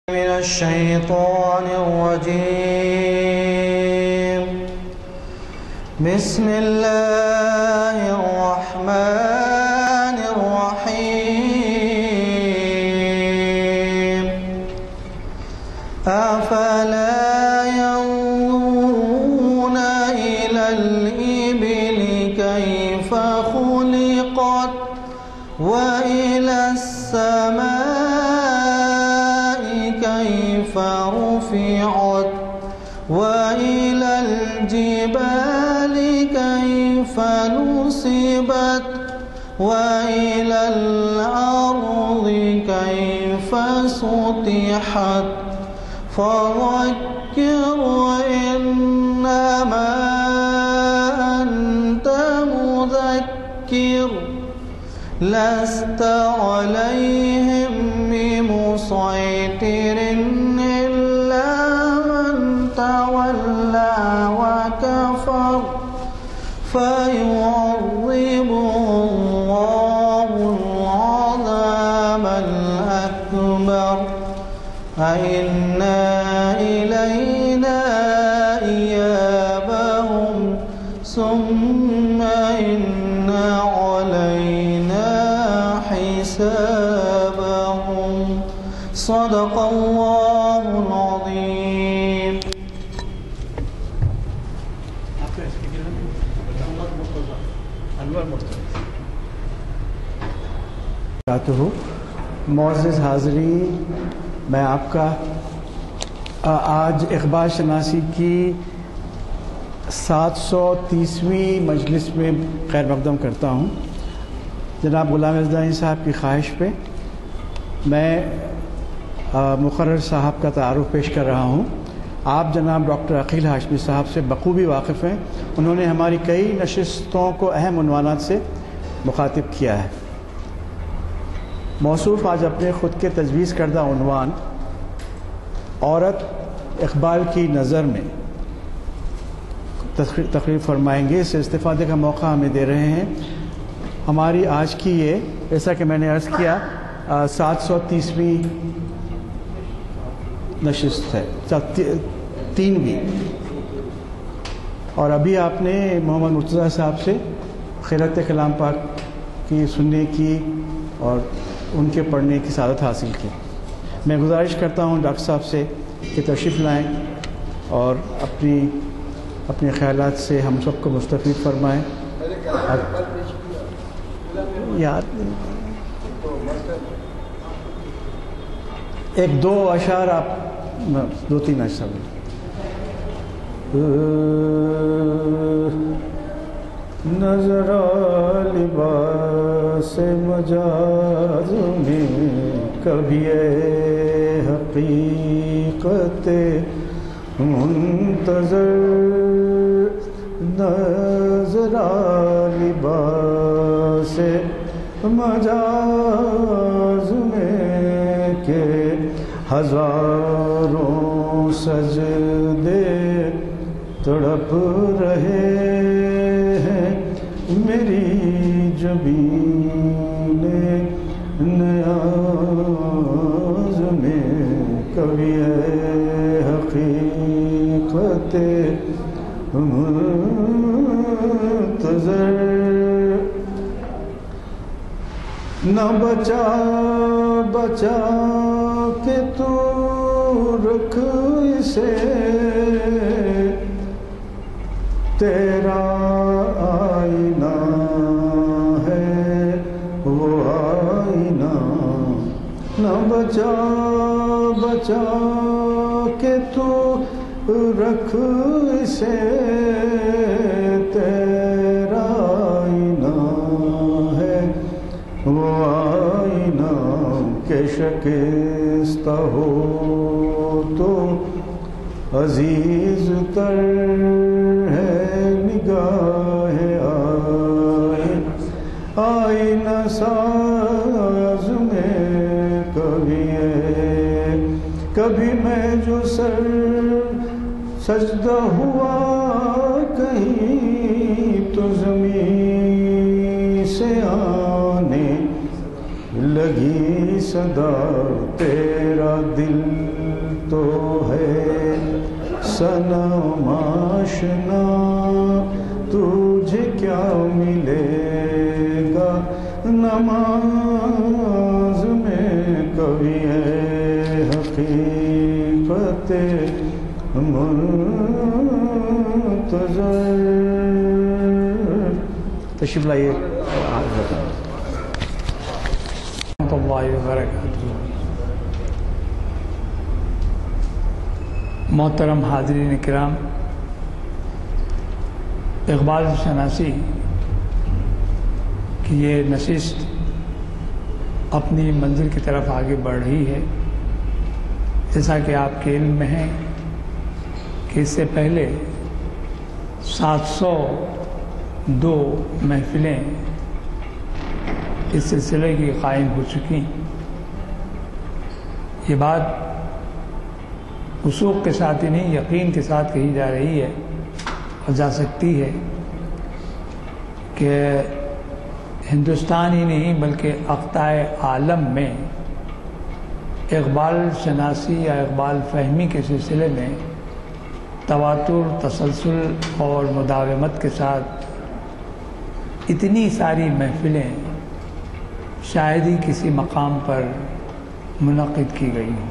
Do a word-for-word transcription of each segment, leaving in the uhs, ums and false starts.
من الشيطان الرجيم. بسم الله الرحمن الرحيم. أفلا ينظرون إلى الإبل كيف خلقت وإلى السماء كيف رفعت وإلى الجبال كيف نصبت وإلى الأرض كيف سطحت فذكر إنما أنت مذكر لست عليهم بمسيطر إلا من تولى وكفر فيعذبه الله العذاب الأكبر أئن إلينا إيابهم ثم إن علينا حسابهم. صدق الله العظيم. معزز حاضرین، میں آپ کا آج اقبال شناسی کی سات سو تیسویں مجلس میں خیر مقدم کرتا ہوں. جناب غلام ازدانی صاحب کی خواہش پہ میں مقرر صاحب کا تعارف پیش کر رہا ہوں. آپ جناب ڈاکٹر عقیل ہاشمی صاحب سے بخوبی واقف ہیں. انہوں نے ہماری کئی نشستوں کو اہم عنوانات سے مخاطب کیا ہے. موصوف آج اپنے خود کے تجویز کردہ عنوان عورت اقبال کی نظر میں تقریر فرمائیں گے. اس سے استفادے کا موقع ہمیں دے رہے ہیں. ہماری آج کی یہ، جیسا کہ میں نے عرض کیا، سات سو تیسویں نشست ہے، تینویں. اور ابھی آپ نے محمد مرتضیٰ صاحب سے خیرت کلام پاک کی سننے کی اور ان کے پڑھنے کی سعادت حاصل کی. میں گزارش کرتا ہوں ڈاکٹر صاحب سے کہ تشریف لائیں اور اپنی اپنے خیالات سے ہم سب کو مستفید فرمائیں. یاد ایک دو اشعار آپ دو تین اشعار نظر لباس مجاز میں کبھی حقیقت منتظر نظر لباس مجاز میں کہ ہزاروں سجدے تڑپ رہے ہیں میری جبین نیاز میں کبھی حقیقت منتظر نہ بچا بچا کہ تو رکھ اسے تیرا آئینہ ہے وہ آئینہ. نہ بچا بچا کہ تو رکھ اسے تیرا آئینہ ہے وہ آئینہ کہ شکستہ ہو تو عزیز تر ہے نگاہ آئینہ ساز میں کبھی ہے کبھی میں جو سر سجدہ ہوا کہیں تو زمین سے آنے لگی صدا تیرا دل सनम आशना तुझे क्या मिलेगा नमाज में कभी हकीकत मुंतज़र। तशरीफ लाइए। मोहतरम हाज़रीन किराम, इक़बाल शनासी कि ये नशिस्त अपनी मंजिल की तरफ आगे बढ़ रही है। जैसा कि आपके इल्म में है कि इससे पहले सात सौ दो महफिलें इस सिलसिले की कायम हो चुकी। ये बात वसूख के साथ ही नहीं, यकीन के साथ कही जा रही है और जा सकती है कि हिंदुस्तान ही नहीं बल्कि अक़ताए आलम में इक़बाल शनासी या इक़बाल फ़हमी के सिलसिले में तवातुर, तसलसल और मुदावमत के साथ इतनी सारी महफिलें शायद ही किसी मकाम पर मुनक़िद की गई हों।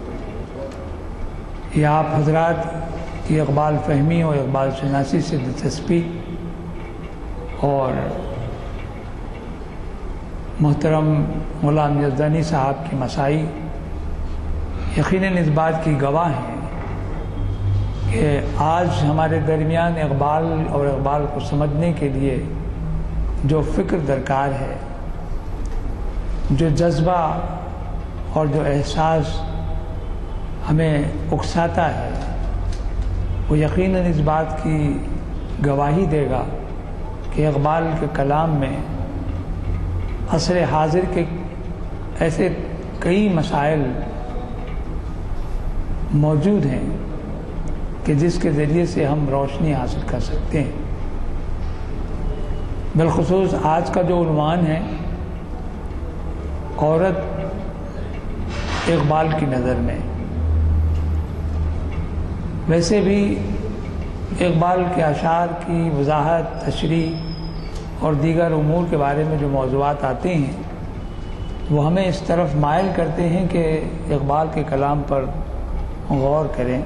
ये आप हज़रात की इक़बाल फ़हमी और इक़बाल शनासी से दिलचस्पी और मोहतरम ग़ुलाम यज़दानी साहब की मसाई यकीनन इस बात की गवाह हैं कि आज हमारे दरमियान इक़बाल और इक़बाल को समझने के लिए जो फ़िक्र दरकार है, जो जज्बा और जो एहसास हमें उकसाता है, वो यकीनन इस बात की गवाही देगा कि इक़बाल के कलाम में असर हाजिर के ऐसे कई मसाइल मौजूद हैं कि जिसके ज़रिए से हम रोशनी हासिल कर सकते हैं। बिलख़ुसूस आज का जो उन्वान है, औरत इक़बाल की नज़र में, वैसे भी इक़बाल के अशार की वज़ाहत, तशरीह और दीगर उमूर के बारे में जो मौज़ूआत आते हैं वो हमें इस तरफ माइल करते हैं कि इक़बाल के कलाम पर गौर करें।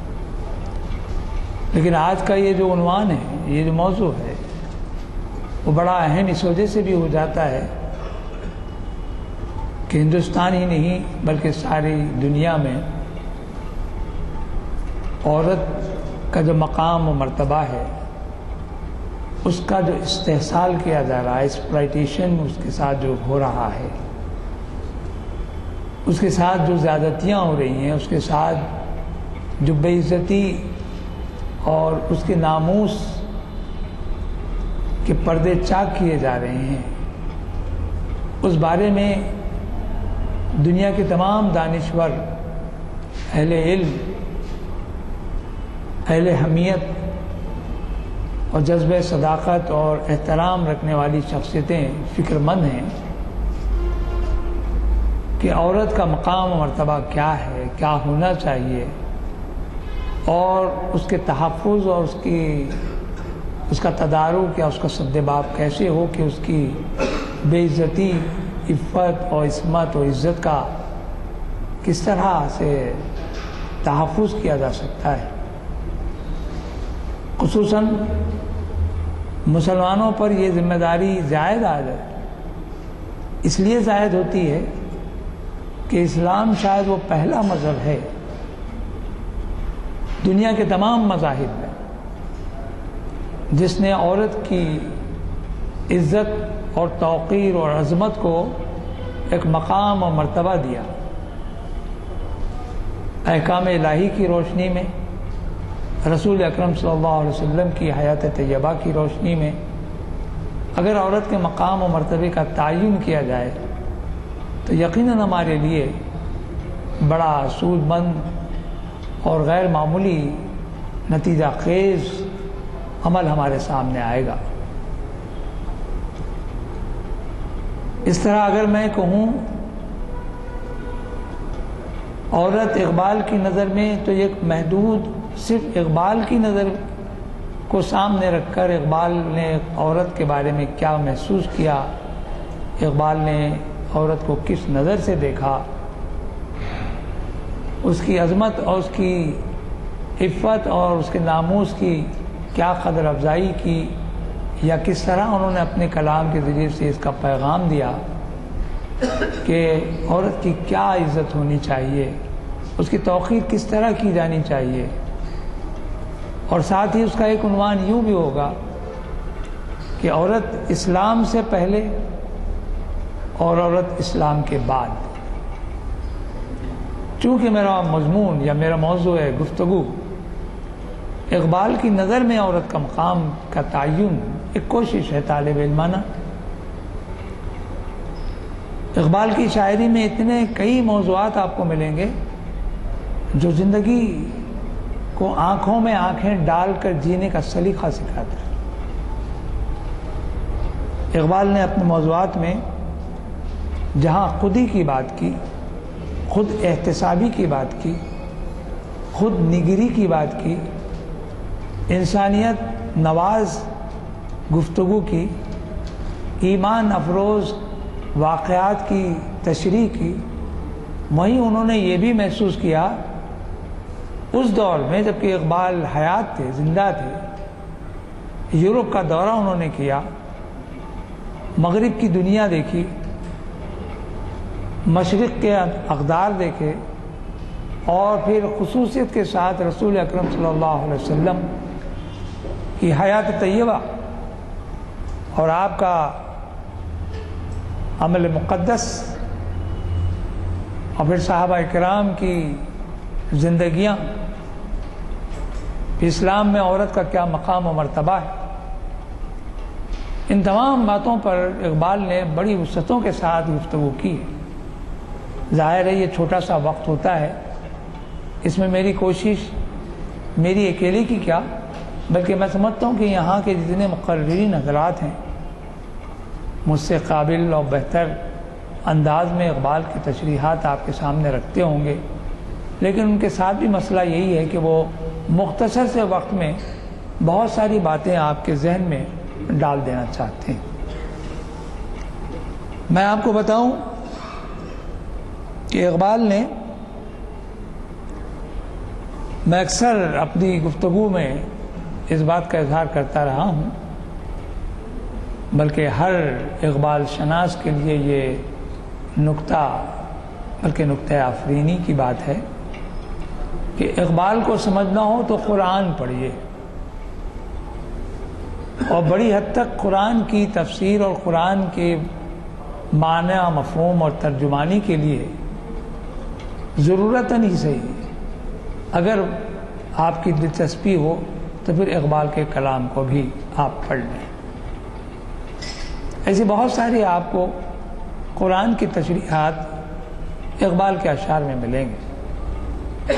लेकिन आज का ये जो उन्वान है, ये जो मौज़ू है, वो बड़ा अहम इस वजह से भी हो जाता है कि हिंदुस्तान ही नहीं बल्कि सारी दुनिया में औरत का जो मकाम और मर्तबा है उसका जो इस्तेहसाल किया जा रहा है, एक्सप्लॉयटेशन उसके साथ जो हो रहा है, उसके साथ जो ज़्यादतियाँ हो रही हैं, उसके साथ जो बेइज्जती और उसके नामूस के पर्दे चाक किए जा रहे हैं, उस बारे में दुनिया के तमाम दानिश्वर, अहले इल्म, अहले हमियत और जज्बे सदाकत और एहतराम रखने वाली शख्सियतें फ़िक्रमंद हैं कि औरत का मकाम और मर्तबा क्या है, क्या होना चाहिए और उसके तहफ़्फ़ुज़ और उसकी उसका तदारुक या उसका सद्देबाब कैसे हो कि उसकी बेइज्जती, इफ़्फ़त और इस्मत और इज़्ज़त का किस तरह से तहफ़्फ़ुज़ किया जा सकता है। ख़ुसूसन मुसलमानों पर यह ज़िम्मेदारी ज़ायद आ जाए, इसलिए ज़ायद होती है कि इस्लाम शायद वो पहला मज़हब है दुनिया के तमाम मज़ाहिब में जिसने औरत की इज़्ज़त और तौक़ीर और अज़मत को एक मकाम और मर्तबा दिया। अहकाम इलाही की रोशनी में, रसूल अकरम सल्लल्लाहु अलैहि वसल्लम की हयात तैयबा की रोशनी में अगर औरत के मकाम और मर्तबे का तयन किया जाए तो यकीनन हमारे लिए बड़ा सूदमंद और गैर मामूली नतीजा खेज़ अमल हमारे सामने आएगा। इस तरह अगर मैं कहूँ औरत इक़बाल की नज़र में तो एक महदूद صرف اقبال کی نظر کو سامنے رکھ کر اقبال نے عورت کے بارے میں کیا محسوس کیا، اقبال نے عورت کو کس نظر سے دیکھا، اس کی عظمت اور اس کی عفت اور اس کے ناموس کی کیا قدر افزائی کی، یا کس طرح انہوں نے اپنے کلام کے ذریعے سے اس کا پیغام دیا کہ عورت کی کیا عزت ہونی چاہیے، اس کی توقیر کس طرح کی جانی چاہیے، اور ساتھ ہی اس کا ایک عنوان یوں بھی ہوگا کہ عورت اسلام سے پہلے اور عورت اسلام کے بعد۔ چونکہ میرا مضمون یا میرا موضوع ہے گفتگو اقبال کی نظر میں عورت کا مقام کا تعین، ایک کوشش ہے طالب علمانہ۔ اقبال کی شاعری میں اتنے کئی موضوعات آپ کو ملیں گے جو زندگی کو آنکھوں میں آنکھیں ڈال کر جینے کا سلیقہ سکھاتا ہے۔ اقبال نے اپنے موضوعات میں جہاں خودی کی بات کی، خود احتسابی کی بات کی، خود نگری کی بات کی، انسانیت نواز گفتگو کی، ایمان افروز واقعات کی تشریح کی، وہیں انہوں نے یہ بھی محسوس کیا اس دور میں جبکہ اقبال حیات تھے، زندہ تھے، یورپ کا دورہ انہوں نے کیا، مغرب کی دنیا دیکھی، مشرق کے اقدار دیکھے، اور پھر خصوصیت کے ساتھ رسول اکرم صلی اللہ علیہ وسلم کی حیات طیبہ اور آپ کا عمل مقدس، اور پھر صحابہ کرام کی زندگیاں، اسلام میں عورت کا کیا مقام و مرتبہ ہے، ان تمام باتوں پر اقبال نے بڑی وسعتوں کے ساتھ گفتگو کی ہے۔ ظاہر ہے یہ چھوٹا سا وقت ہوتا ہے، اس میں میری کوشش میری اکیلے کی کیا، بلکہ میں سمجھتا ہوں کہ یہاں کے جتنے مقررین حضرات ہیں مجھ سے قابل اور بہتر انداز میں اقبال کی تشریحات آپ کے سامنے رکھتے ہوں گے، لیکن ان کے ساتھ بھی مسئلہ یہی ہے کہ وہ مختصر سے وقت میں بہت ساری باتیں آپ کے ذہن میں ڈال دینا چاہتے ہیں۔ میں آپ کو بتاؤں کہ اقبال نے، میں اکثر اپنی گفتگو میں اس بات کا اظہار کرتا رہا ہوں، بلکہ ہر اقبال شناس کے لیے یہ نکتہ بلکہ نکتہ آفرینی کی بات ہے کہ اقبال کو سمجھنا ہو تو قرآن پڑھیے، اور بڑی حد تک قرآن کی تفسیر اور قرآن کے معنی، مفہوم اور ترجمانی کے لیے ضرورتاً ہی صحیح اگر آپ کی دلچسپی ہو تو پھر اقبال کے کلام کو بھی آپ پڑھ لیں۔ ایسی بہت ساری آپ کو قرآن کی تشریحات اقبال کے اشعار میں ملیں گے۔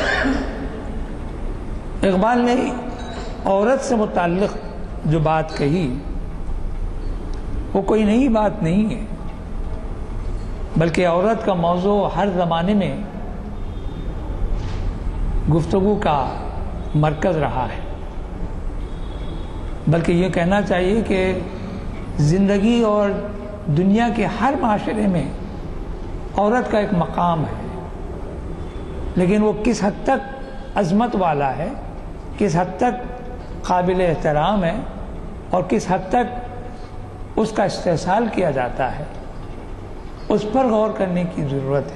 اقبال نے عورت سے متعلق جو بات کہی وہ کوئی نئی بات نہیں ہے، بلکہ عورت کا موضوع ہر زمانے میں گفتگو کا مرکز رہا ہے، بلکہ یہ کہنا چاہیے کہ زندگی اور دنیا کے ہر معاشرے میں عورت کا ایک مقام ہے، لیکن وہ کس حد تک عظمت والا ہے، کس حد تک قابل احترام ہے، اور کس حد تک اس کا استحصال کیا جاتا ہے، اس پر غور کرنے کی ضرورت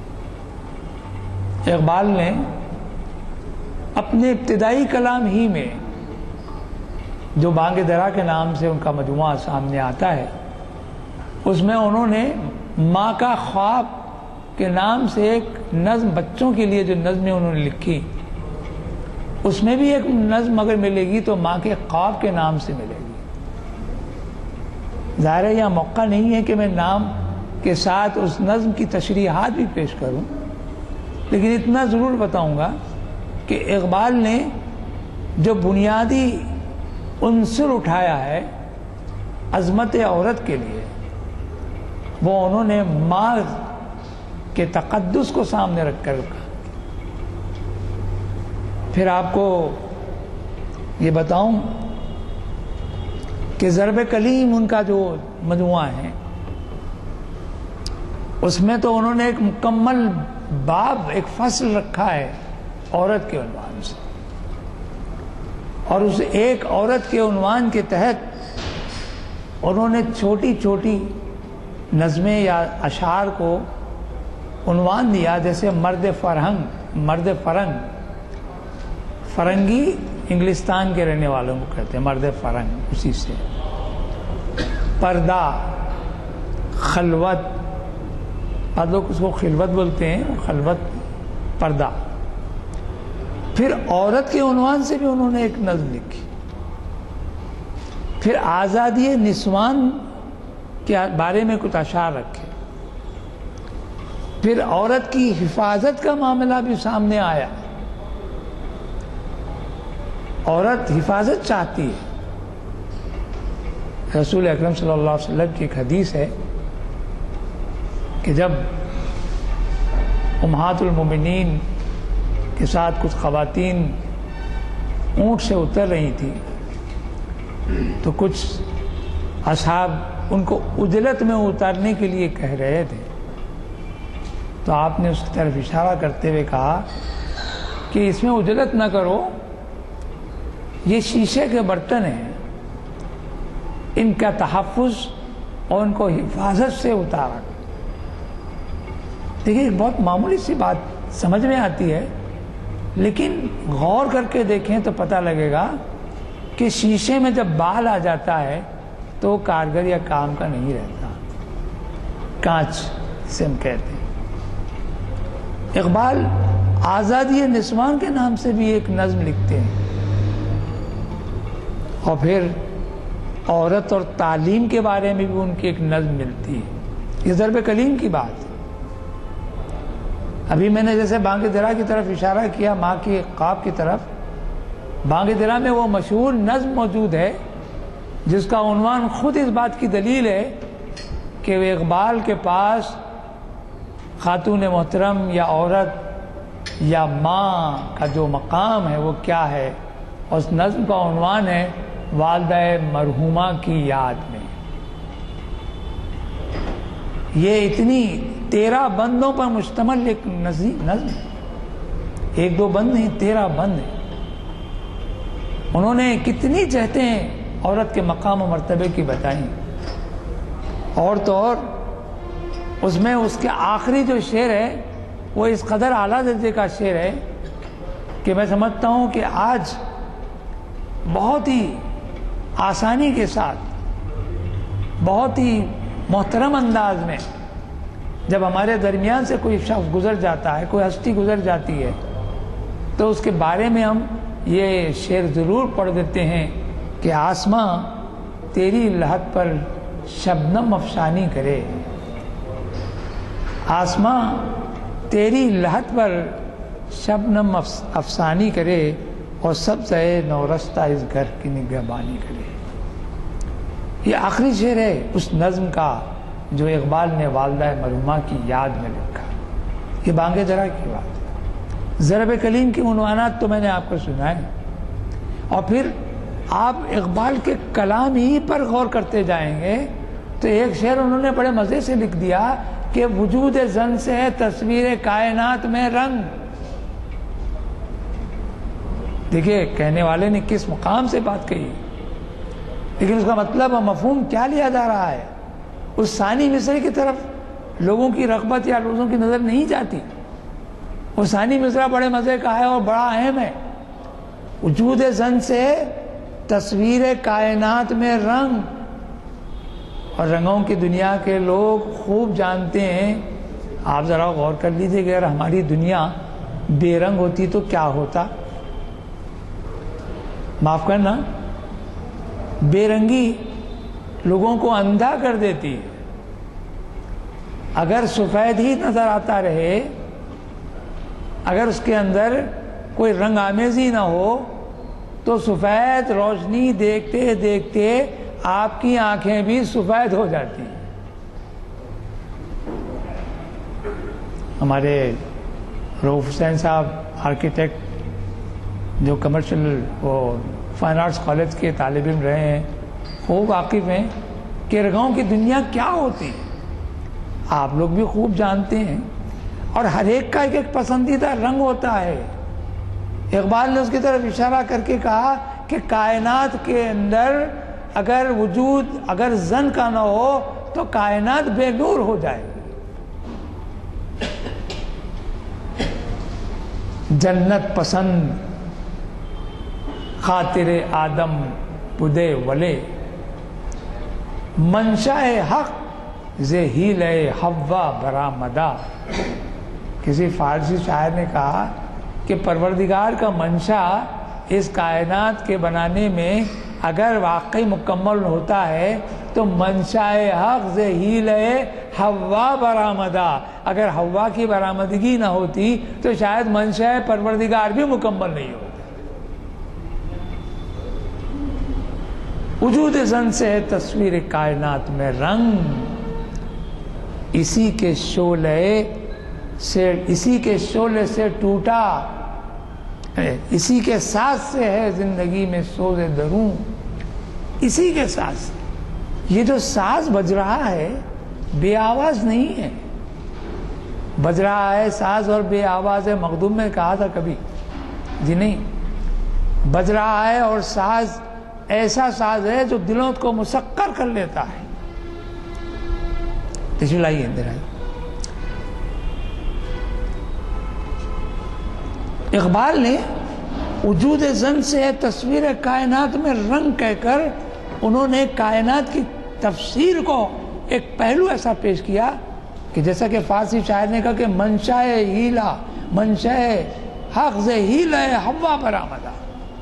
ہے۔ اقبال نے اپنے ابتدائی کلام ہی میں جو بانگ درا کے نام سے ان کا مجموعہ سامنے آتا ہے، اس میں انہوں نے ماں کا خواب کے نام سے ایک نظم بچوں کے لیے جو نظمیں انہوں نے لکھی، اس میں بھی ایک نظم اگر ملے گی تو ماں کے خواب کے نام سے ملے گی۔ ظاہر ہے یہاں موقع نہیں ہے کہ میں نام کے ساتھ اس نظم کی تشریحات بھی پیش کروں، لیکن اتنا ضرور بتاؤں گا کہ اقبال نے جو بنیادی عنصر اٹھایا ہے عظمت عورت کے لیے، وہ انہوں نے ماں کے تقدس کو سامنے رکھ کر رکھا۔ پھر آپ کو یہ بتاؤں کہ ضرب کلیم ان کا جو مجموعہ ہے اس میں تو انہوں نے ایک مکمل باب، ایک فصل رکھا ہے عورت کے عنوان سے، اور اس ایک عورت کے عنوان کے تحت انہوں نے چھوٹی چھوٹی نظمیں یا اشعار کو عنوان دیا، جیسے مرد فرہنگ، مرد فرنگ، فرنگی انگلستان کے رہنے والوں کو کہتے ہیں مرد فرنگ، اسی سے پردہ، خلوت، بعض لوگ اس کو خلوت بولتے ہیں، خلوت، پردہ۔ پھر عورت کے عنوان سے بھی انہوں نے ایک نظم لکھی، پھر آزادی نسوان کے بارے میں کچھ اشعار رکھے، پھر عورت کی حفاظت کا معاملہ بھی سامنے آیا، عورت حفاظت چاہتی ہے۔ رسول اکرم صلی اللہ علیہ وسلم کی ایک حدیث ہے کہ جب امہات المومنین کے ساتھ کچھ خواتین اونٹ سے اتر رہی تھی تو کچھ اصحاب ان کو عجلت میں اتارنے کے لیے کہہ رہے تھے، تو آپ نے اس کی طرف اشارہ کرتے ہوئے کہا کہ اس میں عجلت نہ کرو، یہ شیشے کے برتن ہیں، ان کا تحفظ اور ان کو حفاظت سے اتارا۔ دیکھیے ایک بہت معمولی سی بات سمجھ میں آتی ہے، لیکن غور کر کے دیکھیں تو پتہ لگے گا کہ شیشے میں جب بال آ جاتا ہے تو وہ کارگر یا کام کا نہیں رہتا، کانچ سے ہم کہتے ہیں۔ اقبال آزادی نسوان کے نام سے بھی ایک نظم لکھتے ہیں، اور پھر عورت اور تعلیم کے بارے میں بھی ان کی ایک نظم ملتی ہے۔ یہ ضرب کلیم کی بات ہے۔ ابھی میں نے جیسے بانگ درا کی طرف اشارہ کیا، ماں کی خواب کی طرف، بانگ درا میں وہ مشہور نظم موجود ہے جس کا عنوان خود اس بات کی دلیل ہے کہ وہ اقبال کے پاس خاتون محترم یا عورت یا ماں کا جو مقام ہے وہ کیا ہے، اور اس نظم کا عنوان ہے والدہ مرحومہ کی یاد میں۔ یہ اتنی تیرہ بندوں پر مشتمل ایک نظم ہے، ایک دو بند نہیں، تیرہ بند ہیں۔ انہوں نے کتنی جہتیں عورت کے مقام و مرتبے کی بتائیں، اور تو اور اس میں اس کے آخری جو شعر ہے وہ اس قدر اعلیٰ درجے کا شعر ہے کہ میں سمجھتا ہوں کہ آج بہت ہی آسانی کے ساتھ، بہت ہی محترم انداز میں جب ہمارے درمیان سے کوئی شخص گزر جاتا ہے، کوئی ہستی گزر جاتی ہے، تو اس کے بارے میں ہم یہ شعر ضرور پڑھ دیتے ہیں کہ آسماں تیری لحد پر شبنم افشانی کرے، آسماں تیری لحد پر شبنم افسانی کرے، اور سبزہ نورستہ اس گھر کی نگہبانی کرے۔ یہ آخری شعر ہے اس نظم کا جو اقبال نے والدہ مرحومہ کی یاد میں لکھا۔ یہ بانگ درا کی بات ہے۔ ضرب کلیم کے عنوانات تو میں نے آپ کو سنائے، اور پھر آپ اقبال کے کلام ہی پر غور کرتے جائیں گے تو ایک شعر انہوں نے بڑے مزے سے لکھ دیا کہ وجود زن سے ہے تصویر کائنات میں رنگ۔ دیکھیے کہنے والے نے کس مقام سے بات کہی، لیکن اس کا مطلب اور مفہوم کیا لیا جا رہا ہے؟ اس ثانی مصرے کی طرف لوگوں کی رغبت یا لوگوں کی نظر نہیں جاتی۔ وہ ثانی مصرع بڑے مزے کا ہے اور بڑا اہم ہے۔ وجود زن سے تصویر کائنات میں رنگ، اور رنگوں کی دنیا کے لوگ خوب جانتے ہیں۔ آپ ذرا غور کر لیجیے کہ اگر ہماری دنیا بے رنگ ہوتی تو کیا ہوتا؟ معاف کرنا، بے رنگی لوگوں کو اندھا کر دیتی ہے۔ اگر سفید ہی نظر آتا رہے، اگر اس کے اندر کوئی رنگ آمیزی نہ ہو تو سفید روشنی دیکھتے دیکھتے آپ کی آنکھیں بھی سفید ہو جاتی ہیں۔ ہمارے رؤوف حسین صاحب آرکیٹیکٹ جو کمرشل وہ فائن آرٹس کالج کے طالب علم رہے ہیں خوب واقف ہیں کہ رگاؤں کی دنیا کیا ہوتی ہے. آپ لوگ بھی خوب جانتے ہیں. اور ہر ایک کا ایک ایک پسندیدہ رنگ ہوتا ہے. اقبال نے اس کی طرف اشارہ کر کے کہا کہ کائنات کے اندر اگر وجود اگر زن کا نہ ہو تو کائنات بے نور ہو جائے گی. جنت پسند خاطر آدم بدے ولے منشاء حق ز حیلہ حوا برآمدہ. کسی فارسی شاعر نے کہا کہ پروردگار کا منشا اس کائنات کے بنانے میں اگر واقعی مکمل ہوتا ہے تو منشاء حق ز حیلہ حوا برآمدہ. اگر حوا کی برآمدگی نہ ہوتی تو شاید منشاء پروردگار بھی مکمل نہیں ہوتا. وجود زن سے ہے تصویر کائنات میں رنگ, اسی کے شعلے سے اسی کے شعلے سے ٹوٹا, اسی کے ساتھ سے ہے زندگی میں سوز دروں. اسی کے ساتھ سے یہ جو ساز بج رہا ہے بے آواز نہیں ہے, بج رہا ہے ساز اور بے آواز ہے. مخدوم نے کہا تھا کبھی, جی نہیں, بج رہا ہے اور ساز ایسا ساز ہے جو دلوں کو مسکر کر لیتا ہے. تشریف لائیے اندر آئیے. اقبال نے وجود زن سے تصویر کائنات میں رنگ کہہ کر انہوں نے کائنات کی تفسیر کو ایک پہلو ایسا پیش کیا کہ جیسا کہ فارسی شاعر نے کہا کہ منشاء ہیلا منشاء حق ز حیلہ حوا برآمدہ.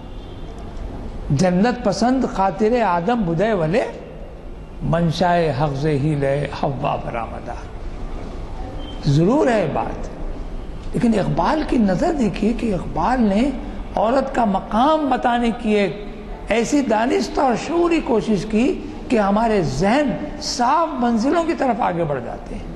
جنت پسند خاطر آدم بدے ولے منشاء حق ز حیلہ حوا برآمدہ. ضرور ہے بات, لیکن اقبال کی نظر دیکھیے کہ اقبال نے عورت کا مقام بتانے کی ایک ایسی دانستہ اور شعوری کوشش کی کہ ہمارے ذہن صاف منزلوں کی طرف آگے بڑھ جاتے ہیں.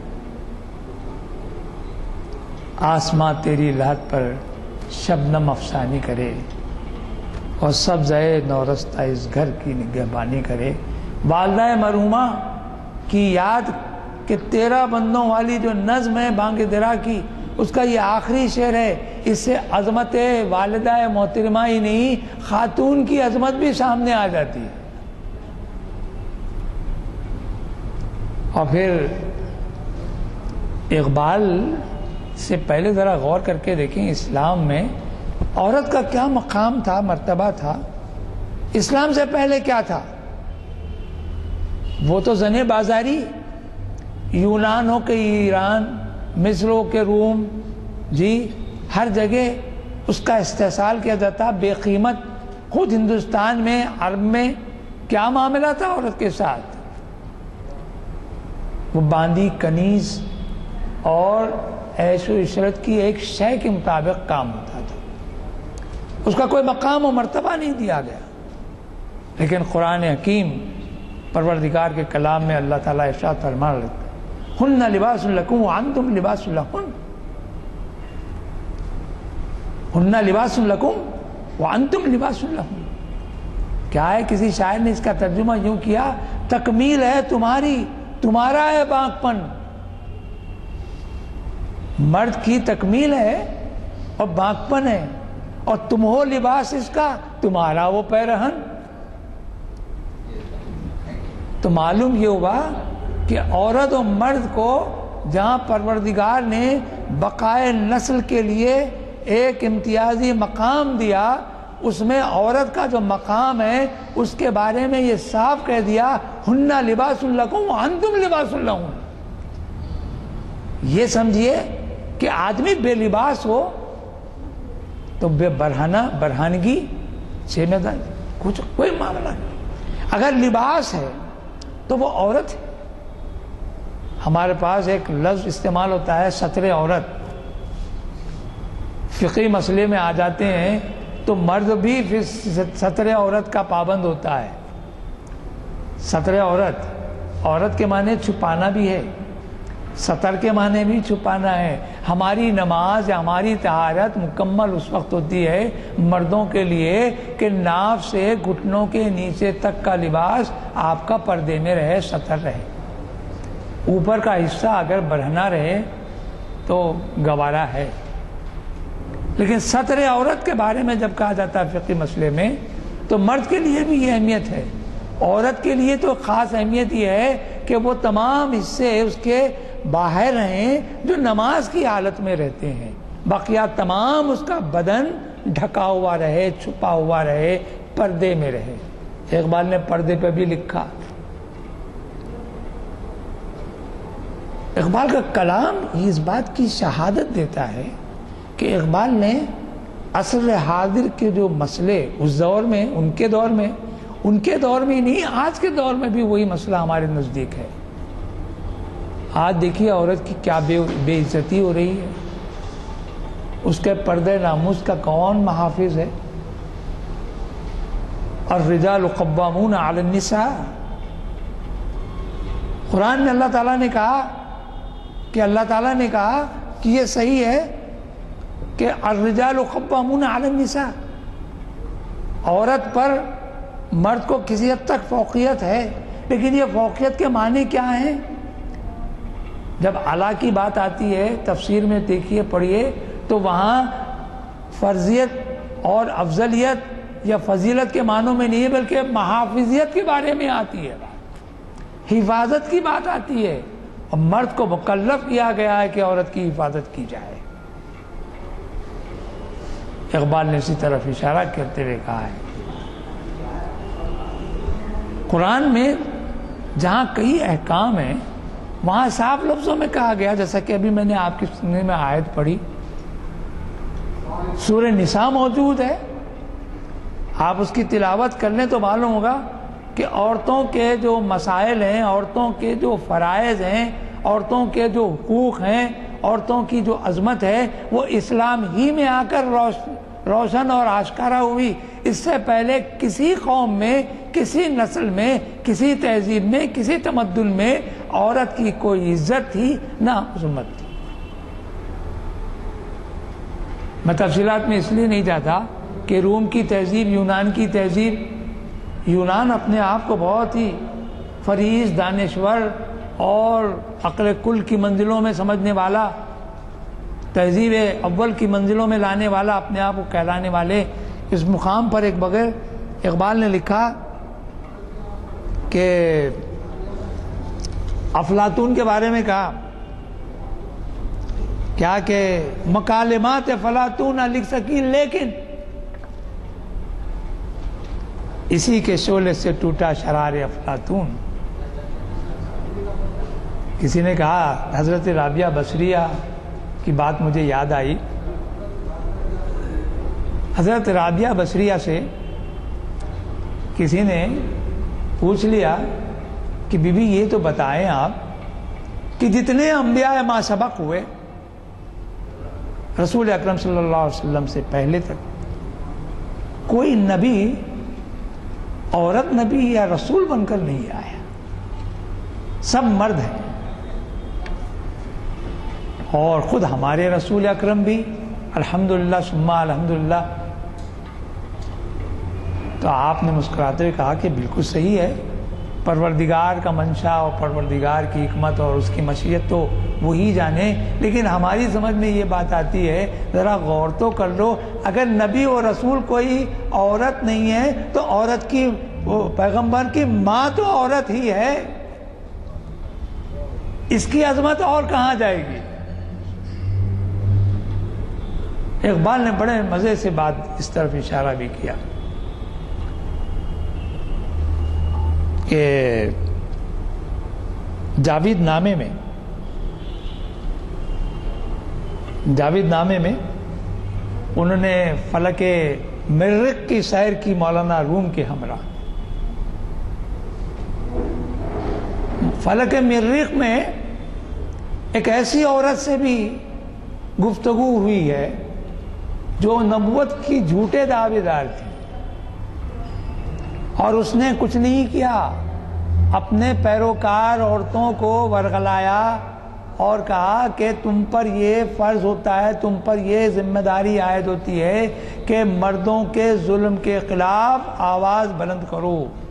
آسماں تیری لحد پر شبنم افسانی کرے اور سبزۂ نورستہ اس گھر کی نگہبانی کرے. والدہ مرحومہ کی یاد کہ تیرہ بندوں والی جو نظم ہے بانگ درا کی, اس کا یہ آخری شعر ہے. اس سے عظمت والدہ محترمہ ہی نہیں, خاتون کی عظمت بھی سامنے آ جاتی ہے. اور پھر اقبال سے پہلے ذرا غور کر کے دیکھیں اسلام میں عورت کا کیا مقام تھا, مرتبہ تھا. اسلام سے پہلے کیا تھا؟ وہ تو زن بازاری, یونان ہو کہ ایران, مصر ہو کہ روم, جی ہر جگہ اس کا استحصال کیا جاتا بے قیمت. خود ہندوستان میں عرب میں کیا معاملہ تھا عورت کے ساتھ؟ وہ باندی کنیز اور عیش و عشرت کی ایک شے کے مطابق کام ہوتا تھا. اس کا کوئی مقام و مرتبہ نہیں دیا گیا. لیکن قرآن حکیم پروردگار کے کلام میں اللہ تعالیٰ ارشاد فرما رہا ہے ہن لباس لکم وانتم لباس لہن. ہن لباس لکم وانتم لباس لہن. کیا ہے, کسی شاعر نے اس کا ترجمہ یوں کیا, تکمیل ہے تمہاری, تمہارا ہے بانک پن. مرد کی تکمیل ہے اور بانک پن ہے, اور تم ہو لباس اس کا, تمہارا وہ پیرہن. تو معلوم یہ ہوا کہ عورت و مرد کو جہاں پروردگار نے بقائے نسل کے لیے ایک امتیازی مقام دیا, اس میں عورت کا جو مقام ہے اس کے بارے میں یہ صاف کہہ دیا ہن لباس لکم وانتم لباس لہن. یہ سمجھیے کہ آدمی بے لباس ہو تو بے برہنہ برہنگی سے میں کچھ کوئی معاملہ نہیں. اگر لباس ہے تو وہ عورت ہے. ہمارے پاس ایک لفظ استعمال ہوتا ہے ستر عورت. فقہی مسئلے میں آ جاتے ہیں تو مرد بھی پھر ستر عورت کا پابند ہوتا ہے. ستر عورت, عورت کے معنی چھپانا بھی ہے. سطر کے معنی بھی چھپانا ہے. ہماری نماز یا ہماری طہارت مکمل اس وقت ہوتی ہے مردوں کے لیے کہ ناف سے گھٹنوں کے نیچے تک کا لباس آپ کا پردے میں رہے, سطر رہے. اوپر کا حصہ اگر برہنہ رہے تو گوارا ہے. لیکن سطر عورت کے بارے میں جب کہا جاتا ہے فقہی مسئلے میں تو مرد کے لیے بھی یہ اہمیت ہے. عورت کے لیے تو خاص اہمیت یہ ہے کہ وہ تمام حصے اس کے باہر رہیں جو نماز کی حالت میں رہتے ہیں. باقیہ تمام اس کا بدن ڈھکا ہوا رہے, چھپا ہوا رہے, پردے میں رہے. اقبال نے پردے پہ بھی لکھا. اقبال کا کلام اس بات کی شہادت دیتا ہے کہ اقبال نے عصر حاضر کے جو مسئلے اس دور میں, ان کے دور میں, ان کے دور میں نہیں, آج کے دور میں بھی وہی مسئلہ ہمارے نزدیک ہے. آج دیکھیے عورت کی کیا بے بے عزتی ہو رہی ہے. اس کے پردے ناموس کا کون محافظ ہے؟ الرجال قوامون علی النساء. قرآن میں اللہ تعالیٰ نے کہا کہ اللہ تعالیٰ نے کہا کہ یہ صحیح ہے کہ الرجال قوامون علی النساء, عورت پر مرد کو کسی حد تک فوقیت ہے. لیکن یہ فوقیت کے معنی کیا ہیں؟ جب اعلیٰ کی بات آتی ہے تفسیر میں دیکھیے پڑھیے تو وہاں فرضیت اور افضلیت یا فضیلت کے معنوں میں نہیں ہے بلکہ محافظیت کے بارے میں آتی ہے بات, حفاظت کی بات آتی ہے. اور مرد کو مکلف کیا گیا ہے کہ عورت کی حفاظت کی جائے. اقبال نے اسی طرف اشارہ کرتے ہوئے کہا ہے قرآن میں جہاں کئی احکام ہیں وہاں صاف لفظوں میں کہا گیا, جیسا کہ ابھی میں نے آپ کی سننے میں آیت پڑھی, سورہ نساء موجود ہے, آپ اس کی تلاوت کر لیں تو معلوم ہوگا کہ عورتوں کے جو مسائل ہیں, عورتوں کے جو فرائض ہیں, عورتوں کے جو حقوق ہیں, عورتوں کی جو عظمت ہے وہ اسلام ہی میں آ کر روشن اور آشکارا ہوئی. اس سے پہلے کسی قوم میں, کسی نسل میں, کسی تہذیب میں, کسی تمدن میں عورت کی کوئی عزت تھی نہ عظمت تھی. میں تفصیلات میں اس لیے نہیں جاتا کہ روم کی تہذیب, یونان کی تہذیب, یونان اپنے آپ کو بہت ہی فریض, دانشور اور عقل کل کی منزلوں میں سمجھنے والا, تہذیب اول کی منزلوں میں لانے والا, اپنے آپ کو کہلانے والے, اس مقام پر ایک بغیر اقبال نے لکھا کہ افلاطون کے بارے میں کہا کیا کہ مکالمات افلاطون لکھ سکی لیکن اسی کے شعلے سے ٹوٹا شرار افلاطون. کسی نے کہا, حضرت رابعہ بصریہ کی بات مجھے یاد آئی. حضرت رابعہ بصریہ سے کسی نے پوچھ لیا کہ بی بی یہ تو بتائیں آپ کہ جتنے انبیاء ما سبق ہوئے رسول اکرم صلی اللہ علیہ وسلم سے پہلے تک, کوئی نبی عورت نبی یا رسول بن کر نہیں آیا, سب مرد ہیں. اور خود ہمارے رسول اکرم بھی الحمدللہ ثم الحمدللہ. تو آپ نے مسکراتے ہوئے کہا کہ بالکل صحیح ہے, پروردگار کا منشا اور پروردگار کی حکمت اور اس کی مشیت تو وہی جانے, لیکن ہماری سمجھ میں یہ بات آتی ہے, ذرا غور تو کر لو, اگر نبی اور رسول کوئی عورت نہیں ہے تو عورت کی, پیغمبر کی ماں تو عورت ہی ہے, اس کی عظمت اور کہاں جائے گی. اقبال نے بڑے مزے سے بات اس طرف اشارہ بھی کیا کہ جاوید نامے میں جاوید نامے میں انہوں نے فلک مریخ کی سیر کی مولانا روم کے ہمراہ. فلک مریخ میں ایک ایسی عورت سے بھی گفتگو ہوئی ہے جو نبوت کی جھوٹے دعوے دار تھی, اور اس نے کچھ نہیں کیا, اپنے پیروکار عورتوں کو ورغلایا, اور کہا کہ تم پر یہ فرض ہوتا ہے، تم پر یہ ذمہ داری عائد ہوتی ہے کہ مردوں کے ظلم کے خلاف آواز بلند کرو۔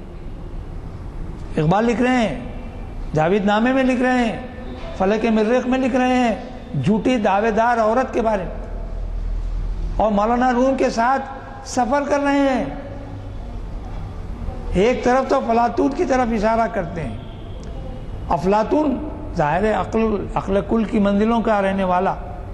اقبال لکھ رہے ہیں، جاوید نامے میں لکھ رہے ہیں، فلک مریخ میں لکھ رہے ہیں جھوٹی دعوے دار عورت کے بارے میں، اور مولانا روم کے ساتھ سفر کر رہے ہیں۔ ایک طرف تو افلاطون کی طرف اشارہ کرتے ہیں، افلاطون ظاہر ہے عقل عقل کل کی منزلوں کا رہنے والا،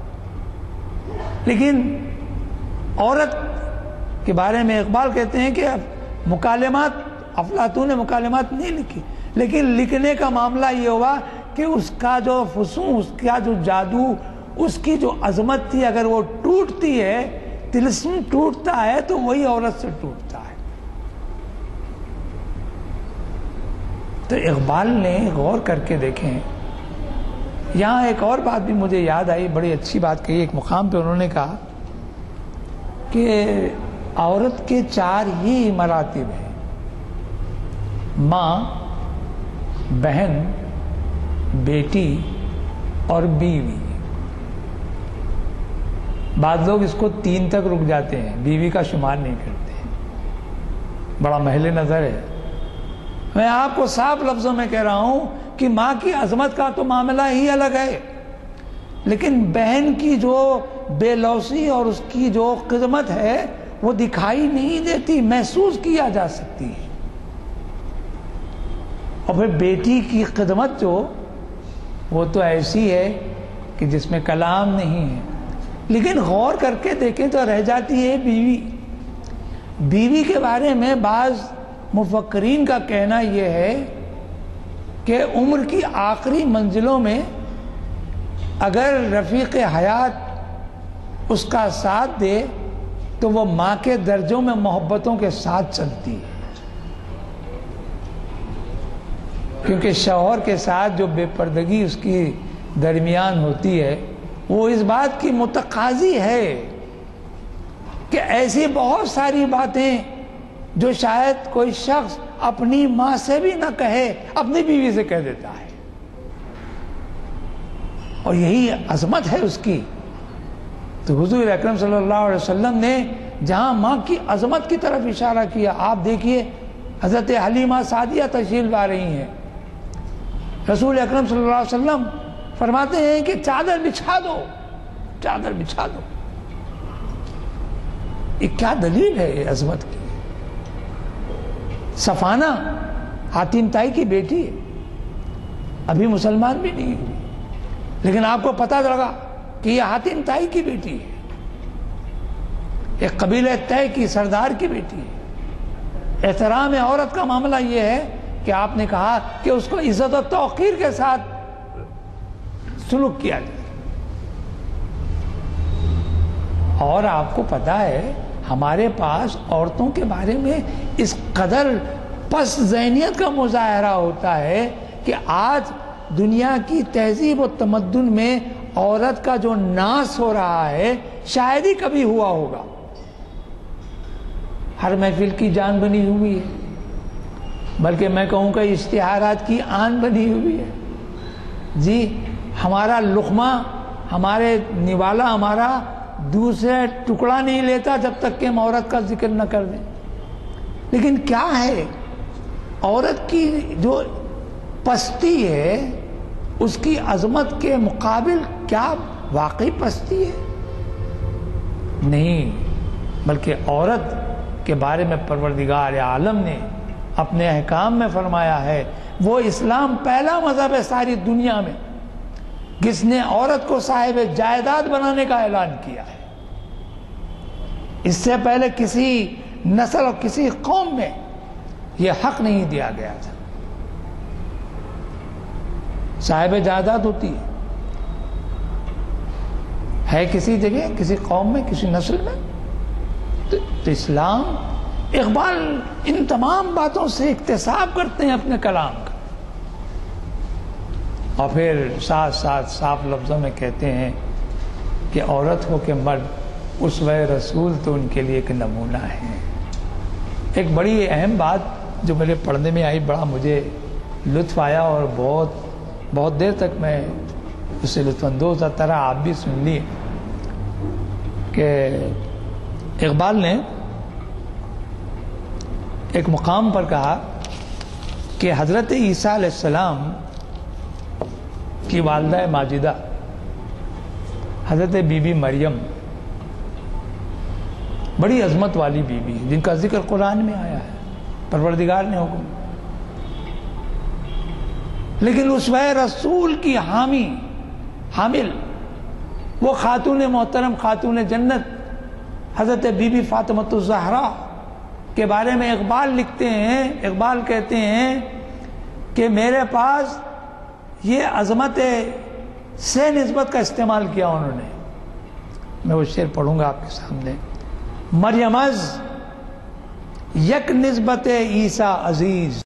لیکن عورت کے بارے میں اقبال کہتے ہیں کہ مکالمات، افلاطون نے مکالمات نہیں لکھی، لیکن لکھنے کا معاملہ یہ ہوا کہ اس کا جو فسون، اس کا جو جادو، اس کی جو عظمت تھی، اگر وہ ٹوٹتی ہے، طلسم ٹوٹتا ہے تو وہی عورت سے ٹوٹتا ہے۔ تو اقبال نے غور کر کے دیکھیں، یہاں ایک اور بات بھی مجھے یاد آئی، بڑی اچھی بات کہی۔ ایک مقام پہ انہوں نے کہا کہ عورت کے چار ہی مراتب ہیں: ماں، بہن، بیٹی اور بیوی۔ بعض لوگ اس کو تین تک رک جاتے ہیں، بیوی کا شمار نہیں کرتے، بڑا محل نظر ہے۔ میں آپ کو صاف لفظوں میں کہہ رہا ہوں کہ ماں کی عظمت کا تو معاملہ ہی الگ ہے، لیکن بہن کی جو بے لوثی اور اس کی جو خدمت ہے وہ دکھائی نہیں دیتی، محسوس کیا جا سکتی ہے۔ اور پھر بیٹی کی خدمت جو وہ تو ایسی ہے کہ جس میں کلام نہیں ہے، لیکن غور کر کے دیکھیں تو رہ جاتی ہے بیوی۔ بیوی کے بارے میں بعض مفکرین کا کہنا یہ ہے کہ عمر کی آخری منزلوں میں اگر رفیق حیات اس کا ساتھ دے تو وہ ماں کے درجوں میں محبتوں کے ساتھ چلتی ہے، کیونکہ شوہر کے ساتھ جو بے پردگی اس کی درمیان ہوتی ہے وہ اس بات کی متقاضی ہے کہ ایسی بہت ساری باتیں جو شاید کوئی شخص اپنی ماں سے بھی نہ کہے اپنی بیوی سے کہہ دیتا ہے، اور یہی عظمت ہے اس کی۔ تو حضور اکرم صلی اللہ علیہ وسلم نے جہاں ماں کی عظمت کی طرف اشارہ کیا، آپ دیکھیے حضرت حلیمہ سعدیہ تشریف لا رہی ہیں، رسول اکرم صلی اللہ علیہ وسلم فرماتے ہیں کہ چادر بچھا دو، چادر بچھا دو۔ یہ کیا دلیل ہے یہ عظمت کی؟ صفانہ حاتم طائی کی بیٹی ہے، ابھی مسلمان بھی نہیں ہوئی، لیکن آپ کو پتہ لگا کہ یہ حاتم طائی کی بیٹی ہے، ایک قبیلہ طے کی سردار کی بیٹی ہے۔ احترام عورت کا معاملہ یہ ہے کہ آپ نے کہا کہ اس کو عزت و توقیر کے ساتھ سلوک کیا جائے۔ اور آپ کو پتہ ہے ہمارے پاس عورتوں کے بارے میں اس قدر پس ذہنیت کا مظاہرہ ہوتا ہے کہ آج دنیا کی تہذیب و تمدن میں عورت کا جو ناس ہو رہا ہے شاید ہی کبھی ہوا ہوگا۔ ہر محفل کی جان بنی ہوئی ہے، بلکہ میں کہوں کہ اشتہارات کی آن بنی ہوئی ہے۔ جی ہمارا لقمہ، ہمارے نوالا ہمارا دوسرے ٹکڑا نہیں لیتا جب تک کہ ہم عورت کا ذکر نہ کر دیں۔ لیکن کیا ہے عورت کی جو پستی ہے اس کی عظمت کے مقابل کیا واقعی پستی ہے؟ نہیں، بلکہ عورت کے بارے میں پروردگار عالم نے اپنے احکام میں فرمایا ہے، وہ اسلام پہلا مذہب ہے ساری دنیا میں جس نے عورت کو صاحب جائیداد بنانے کا اعلان کیا ہے۔ اس سے پہلے کسی نسل اور کسی قوم میں یہ حق نہیں دیا گیا تھا۔ صاحب جائیداد ہوتی ہے ہے کسی جگہ، کسی قوم میں، کسی نسل میں، تو, تو اسلام اقبال ان تمام باتوں سے اکتساب کرتے ہیں اپنے کلام کا، اور پھر ساتھ ساتھ صاف لفظوں میں کہتے ہیں کہ عورت ہو کہ مرد، اسوہ رسول تو ان کے لیے ایک نمونہ ہے۔ ایک بڑی اہم بات جو میرے پڑھنے میں آئی، بڑا مجھے لطف آیا اور بہت بہت دیر تک میں اس سے لطف اندوز طرح آپ بھی سن لیے کہ اقبال نے ایک مقام پر کہا کہ حضرت عیسیٰ علیہ السلام کی والدہ ماجدہ حضرت بی بی مریم بڑی عظمت والی بی بی جن کا ذکر قرآن میں آیا ہے، پروردگار نے حکم، لیکن اسوہ رسول کی حامی حامل وہ خاتون محترم خاتون جنت حضرت بی بی فاطمۃ الزہرا کے بارے میں اقبال لکھتے ہیں، اقبال کہتے ہیں کہ میرے پاس یہ عظمت سے نسبت کا استعمال کیا انہوں نے. میں وہ شعر پڑھوں گا آپ کے سامنے. مریم از یک نسبت عیسیٰ عزیز،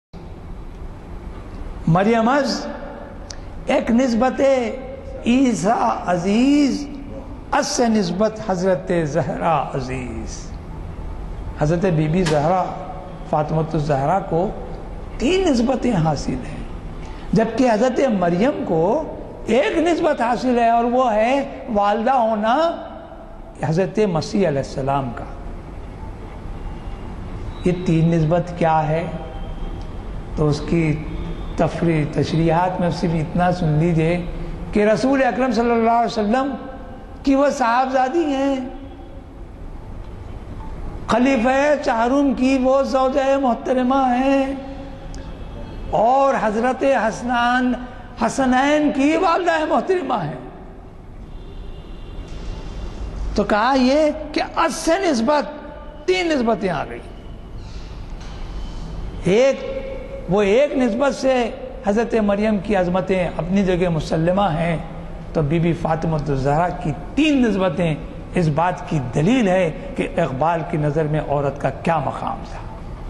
مریم از ایک نسبت عیسیٰ عزیز، اس سے نسبت حضرت زہرا عزیز. حضرت بی بی زہرا فاطمۃ الزہرا کو تین نسبتیں حاصل ہیں، جبکہ حضرت مریم کو ایک نسبت حاصل ہے، اور وہ ہے والدہ ہونا حضرت مسیح علیہ السلام کا. یہ تین نسبت کیا ہے تو اس کی تفریح تشریحات میں صرف اتنا سن لیجئے کہ رسول اکرم صلی اللہ علیہ وسلم کی وہ صاحبزادی ہیں، خلیفہ چہارم کی وہ زوجہ محترمہ ہیں، اور حضرت حسنان حسنین کی والدہ محترمہ ہیں. تو کہا یہ کہ اس سے نسبت تین نسبتیں آ گئی. ایک وہ ایک نسبت سے حضرت مریم کی عظمتیں اپنی جگہ مسلمہ ہیں، تو بی بی فاطمۃ الزہرا کی تین نسبتیں اس بات کی دلیل ہے کہ اقبال کی نظر میں عورت کا کیا مقام تھا.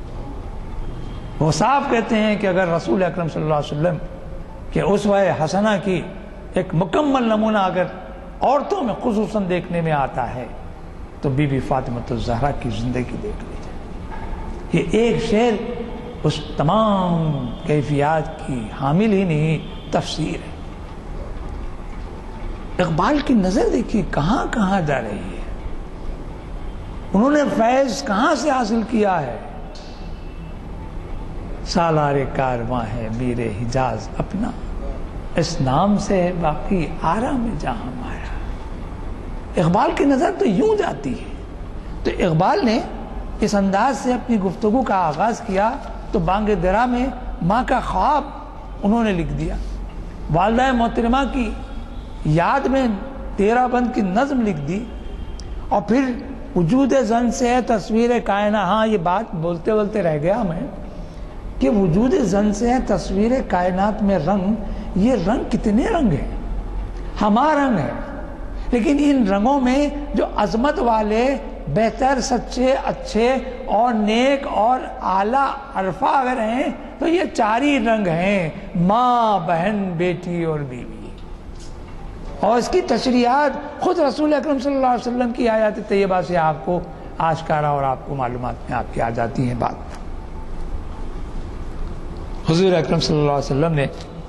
وہ صاف کہتے ہیں کہ اگر رسول اکرم صلی اللہ علیہ وسلم کہ اسوہ حسنہ کی ایک مکمل نمونہ اگر عورتوں میں خصوصاً دیکھنے میں آتا ہے تو بی بی فاطمۃ الزہرا کی زندگی دیکھ لیجیے. یہ ایک شعر اس تمام کیفیات کی حامل ہی نہیں، تفسیر ہے. اقبال کی نظر دیکھیے کہاں کہاں جا رہی ہے، انہوں نے فیض کہاں سے حاصل کیا ہے. سالار کارواں ہے میر حجاز اپنا، اس نام سے ہے باقی آرام جہاں مایا. اقبال کی نظر تو یوں جاتی ہے. تو اقبال نے اس انداز سے اپنی گفتگو کا آغاز کیا تو بانگ درا میں ماں کا خواب انہوں نے لکھ دیا، والدہ محترمہ کی یاد میں تیرہ بند کی نظم لکھ دی، اور پھر وجود زن سے تصویر کائنات. ہاں یہ بات بولتے بولتے رہ گیا میں کہ وجود زن سے تصویر کائنات میں رنگ، یہ رنگ کتنے رنگ ہیں، ہمارا رنگ ہے، لیکن ان رنگوں میں جو عظمت والے بہتر سچے اچھے اور نیک اور اعلیٰ عرفہ اگر ہیں تو یہ چار ہی رنگ ہیں، ماں بہن بیٹی اور بیوی. اور اس کی تشریحات خود رسول اکرم صلی اللہ علیہ وسلم کی آیات طیبہ سے آپ کو آشکارا اور آپ کو معلومات میں آپ کی آ جاتی ہیں. بات حضور اکرم صلی اللہ علیہ وسلم نے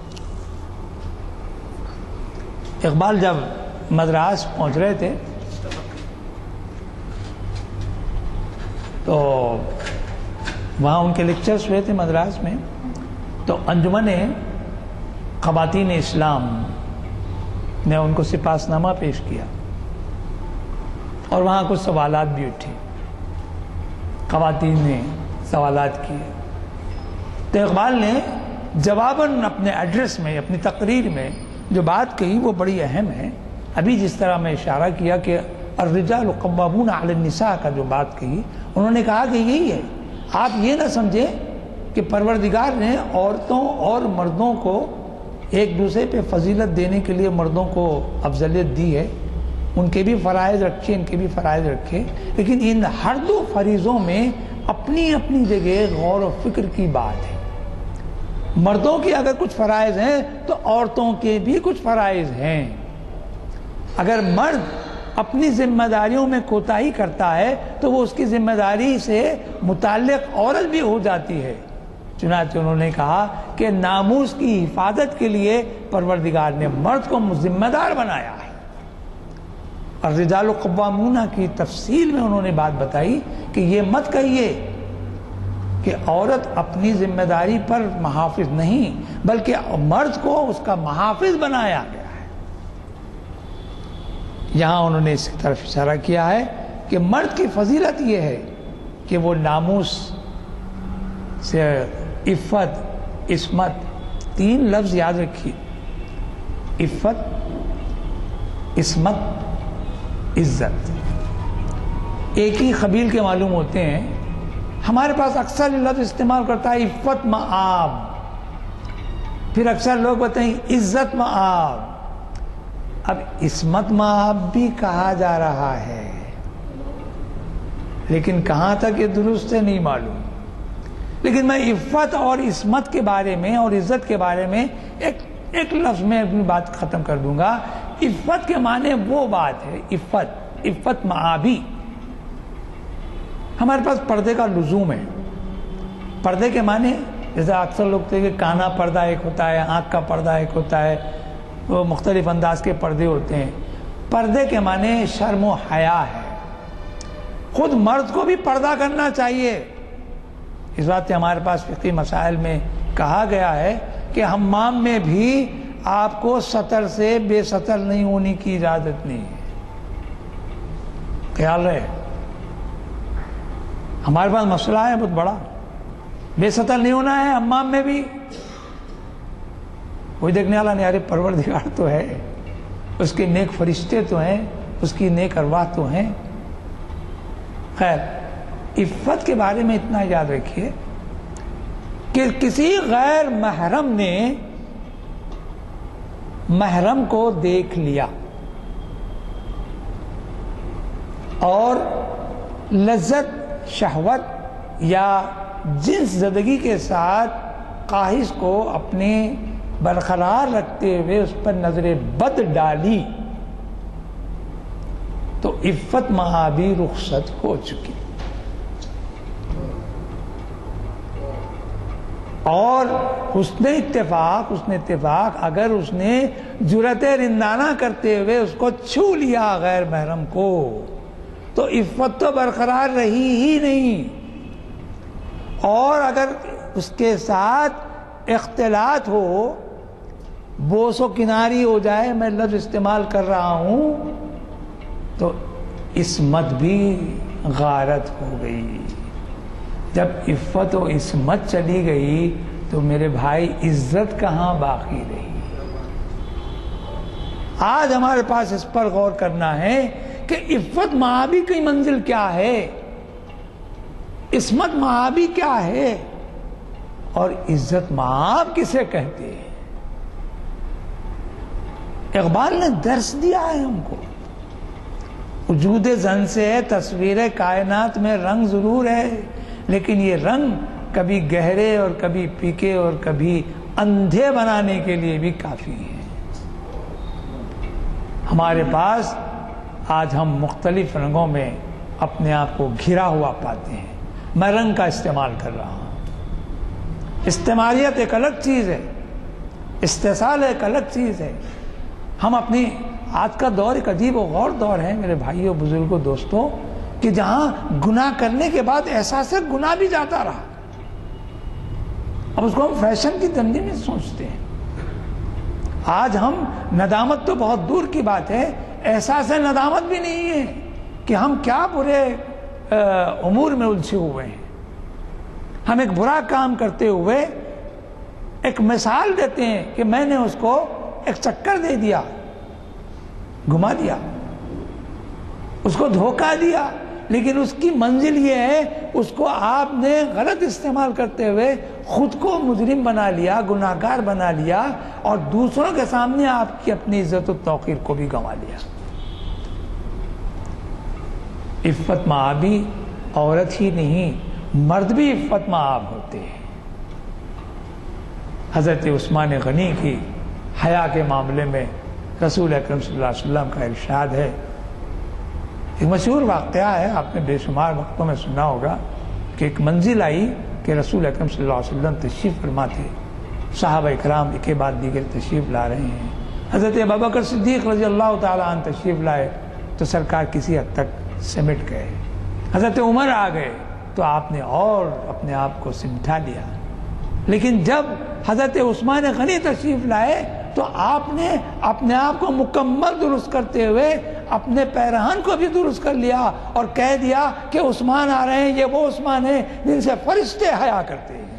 اقبال جب مدراس پہنچ رہے تھے تو وہاں ان کے لیکچرز ہوئے تھے مدراس میں، تو انجمن خواتین اسلام نے ان کو سپاسنامہ پیش کیا اور وہاں کچھ سوالات بھی اٹھے، خواتین نے سوالات کیے. تو اقبال نے جواباً اپنے ایڈریس میں اپنی تقریر میں جو بات کہی وہ بڑی اہم ہے. ابھی جس طرح میں اشارہ کیا کہ الرجال قوامون علی النساء کا جو بات کہی، انہوں نے کہا کہ یہی ہے. آپ یہ نہ سمجھیں کہ پروردگار نے عورتوں اور مردوں کو ایک دوسرے پہ فضیلت دینے کے لیے مردوں کو افضلیت دی ہے، ان کے بھی فرائض رکھے ان کے بھی فرائض رکھے، لیکن ان ہر دو فریضوں میں اپنی اپنی جگہ غور و فکر کی بات ہے. مردوں کے اگر کچھ فرائض ہیں تو عورتوں کے بھی کچھ فرائض ہیں. اگر مرد اپنی ذمہ داریوں میں کوتاہی کرتا ہے تو وہ اس کی ذمہ داری سے متعلق عورت بھی ہو جاتی ہے. چنانچہ انہوں نے کہا کہ ناموس کی حفاظت کے لیے پروردگار نے مرد کو ذمہ دار بنایا ہے. اور رجال قوامون کی تفصیل میں انہوں نے بات بتائی کہ یہ مت کہیے کہ عورت اپنی ذمہ داری پر محافظ نہیں، بلکہ مرد کو اس کا محافظ بنایا گیا ہے. یہاں انہوں نے اس کی طرف اشارہ کیا ہے کہ مرد کی فضیلت یہ ہے کہ وہ ناموس سے عفت، عصمت، تین لفظ یاد رکھیے، عفت، عصمت، عزت، ایک ہی قبیل کے معلوم ہوتے ہیں. ہمارے پاس اکثر لفظ استعمال کرتا ہے عفت مآب، پھر اکثر لوگ بتائیں عزت مآب. اب عصمت مآب بھی کہا جا رہا ہے، لیکن کہاں تک یہ درست ہے نہیں معلوم. لیکن میں عفت اور عصمت کے بارے میں اور عزت کے بارے میں ایک ایک لفظ میں اپنی بات ختم کر دوں گا. عفت کے معنی وہ بات ہے، عفت، عفت مآبی. ہمارے پاس پردے کا لزوم ہے. پردے کے معنی جیسے اکثر لوگ کہتے ہیں کہ کانا پردہ ایک ہوتا ہے، آنکھ کا پردہ ایک ہوتا ہے، وہ مختلف انداز کے پردے ہوتے ہیں. پردے کے معنی شرم و حیا ہے. خود مرد کو بھی پردہ کرنا چاہیے. اس بات سے ہمارے پاس فقہی مسائل میں کہا گیا ہے کہ حمام میں بھی آپ کو سطر سے بے سطر نہیں ہونے کی اجازت نہیں ہے. خیال رہے، ہمارے پاس مسئلہ ہے بہت بڑا، بے سطر نہیں ہونا ہے حمام میں بھی. کوئی دیکھنے والا نہیں، ارے پروردگار تو ہے، اس کے نیک فرشتے تو ہیں، اس کی نیک ارواح تو ہیں. خیر، عفت کے بارے میں اتنا یاد رکھیے کہ کسی غیر محرم نے محرم کو دیکھ لیا اور لذت، شہوت یا جنس زدگی کے ساتھ خواہش کو اپنے برقرار رکھتے ہوئے اس پر نظر بد ڈالی تو عفت مآبی رخصت ہو چکی. اور حسن اتفاق حسن اتفاق اگر اس نے جرأت رندانہ کرتے ہوئے اس کو چھو لیا غیر محرم کو تو عفت تو برقرار رہی ہی نہیں. اور اگر اس کے ساتھ اختلاط ہو، بوس و کناری ہو جائے، میں لفظ استعمال کر رہا ہوں، تو عصمت بھی غارت ہو گئی. جب عفت و عصمت چلی گئی تو میرے بھائی عزت کہاں باقی رہی. آج ہمارے پاس اس پر غور کرنا ہے کہ عفت مآبی کی منزل کیا ہے، عصمت مآبی کیا ہے، اور عزت مآب کسے کہتے ہیں. اقبال نے درس دیا ہے ہم کو. وجود زن سے تصویر کائنات میں رنگ ضرور ہے، لیکن یہ رنگ کبھی گہرے اور کبھی پھیکے اور کبھی اندھے بنانے کے لیے بھی کافی ہے. ہمارے پاس آج ہم مختلف رنگوں میں اپنے آپ کو گھرا ہوا پاتے ہیں. میں رنگ کا استعمال کر رہا ہوں. استعمالیت ایک الگ چیز ہے، استحصال ایک الگ چیز ہے. ہم اپنی آج کا دور ایک عجیب و غور دور ہے میرے بھائیوں، بزرگوں، دوستوں، کہ جہاں گناہ کرنے کے بعد احساس گناہ بھی جاتا رہا. اب اس کو ہم فیشن کی زندگی میں سوچتے ہیں. آج ہم ندامت تو بہت دور کی بات ہے، احساس ندامت بھی نہیں ہے کہ ہم کیا برے امور میں الجھے ہوئے ہیں. ہم ایک برا کام کرتے ہوئے ایک مثال دیتے ہیں کہ میں نے اس کو ایک چکر دے دیا، گھما دیا، اس کو دھوکہ دیا، لیکن اس کی منزل یہ ہے اس کو آپ نے غلط استعمال کرتے ہوئے خود کو مجرم بنا لیا، گناہگار بنا لیا، اور دوسروں کے سامنے آپ کی اپنی عزت و توقیر کو بھی گنوا لیا. عفت مآبی عورت ہی نہیں، مرد بھی عفت مآب ہوتے ہیں. حضرت عثمان غنی کی حیا کے معاملے میں رسول اکرم صلی اللہ علیہ وسلم کا ارشاد ہے. ایک مشہور واقعہ ہے، آپ نے بے شمار وقتوں میں سنا ہوگا کہ ایک منزل آئی کہ کہ رسول اکرم صلی اللہ علیہ وسلم تشریف فرما تھے، صحابہ کرام ایک کے بعد دیگر تشریف لا رہے ہیں، حضرت ابوبکر صدیق رضی اللہ تعالیٰ عنہ تشریف لائے تو سرکار کسی حد تک سمٹ گئے، حضرت عمر آ گئے تو آپ نے اور اپنے آپ کو سمٹا لیا، لیکن جب حضرت عثمان غنی تشریف لائے تو آپ نے اپنے آپ کو مکمل درست کرتے ہوئے اپنے پیرہن کو بھی درست کر لیا اور کہہ دیا کہ عثمان آ رہے ہیں، یہ وہ عثمان ہیں جن سے فرشتے حیا کرتے ہیں۔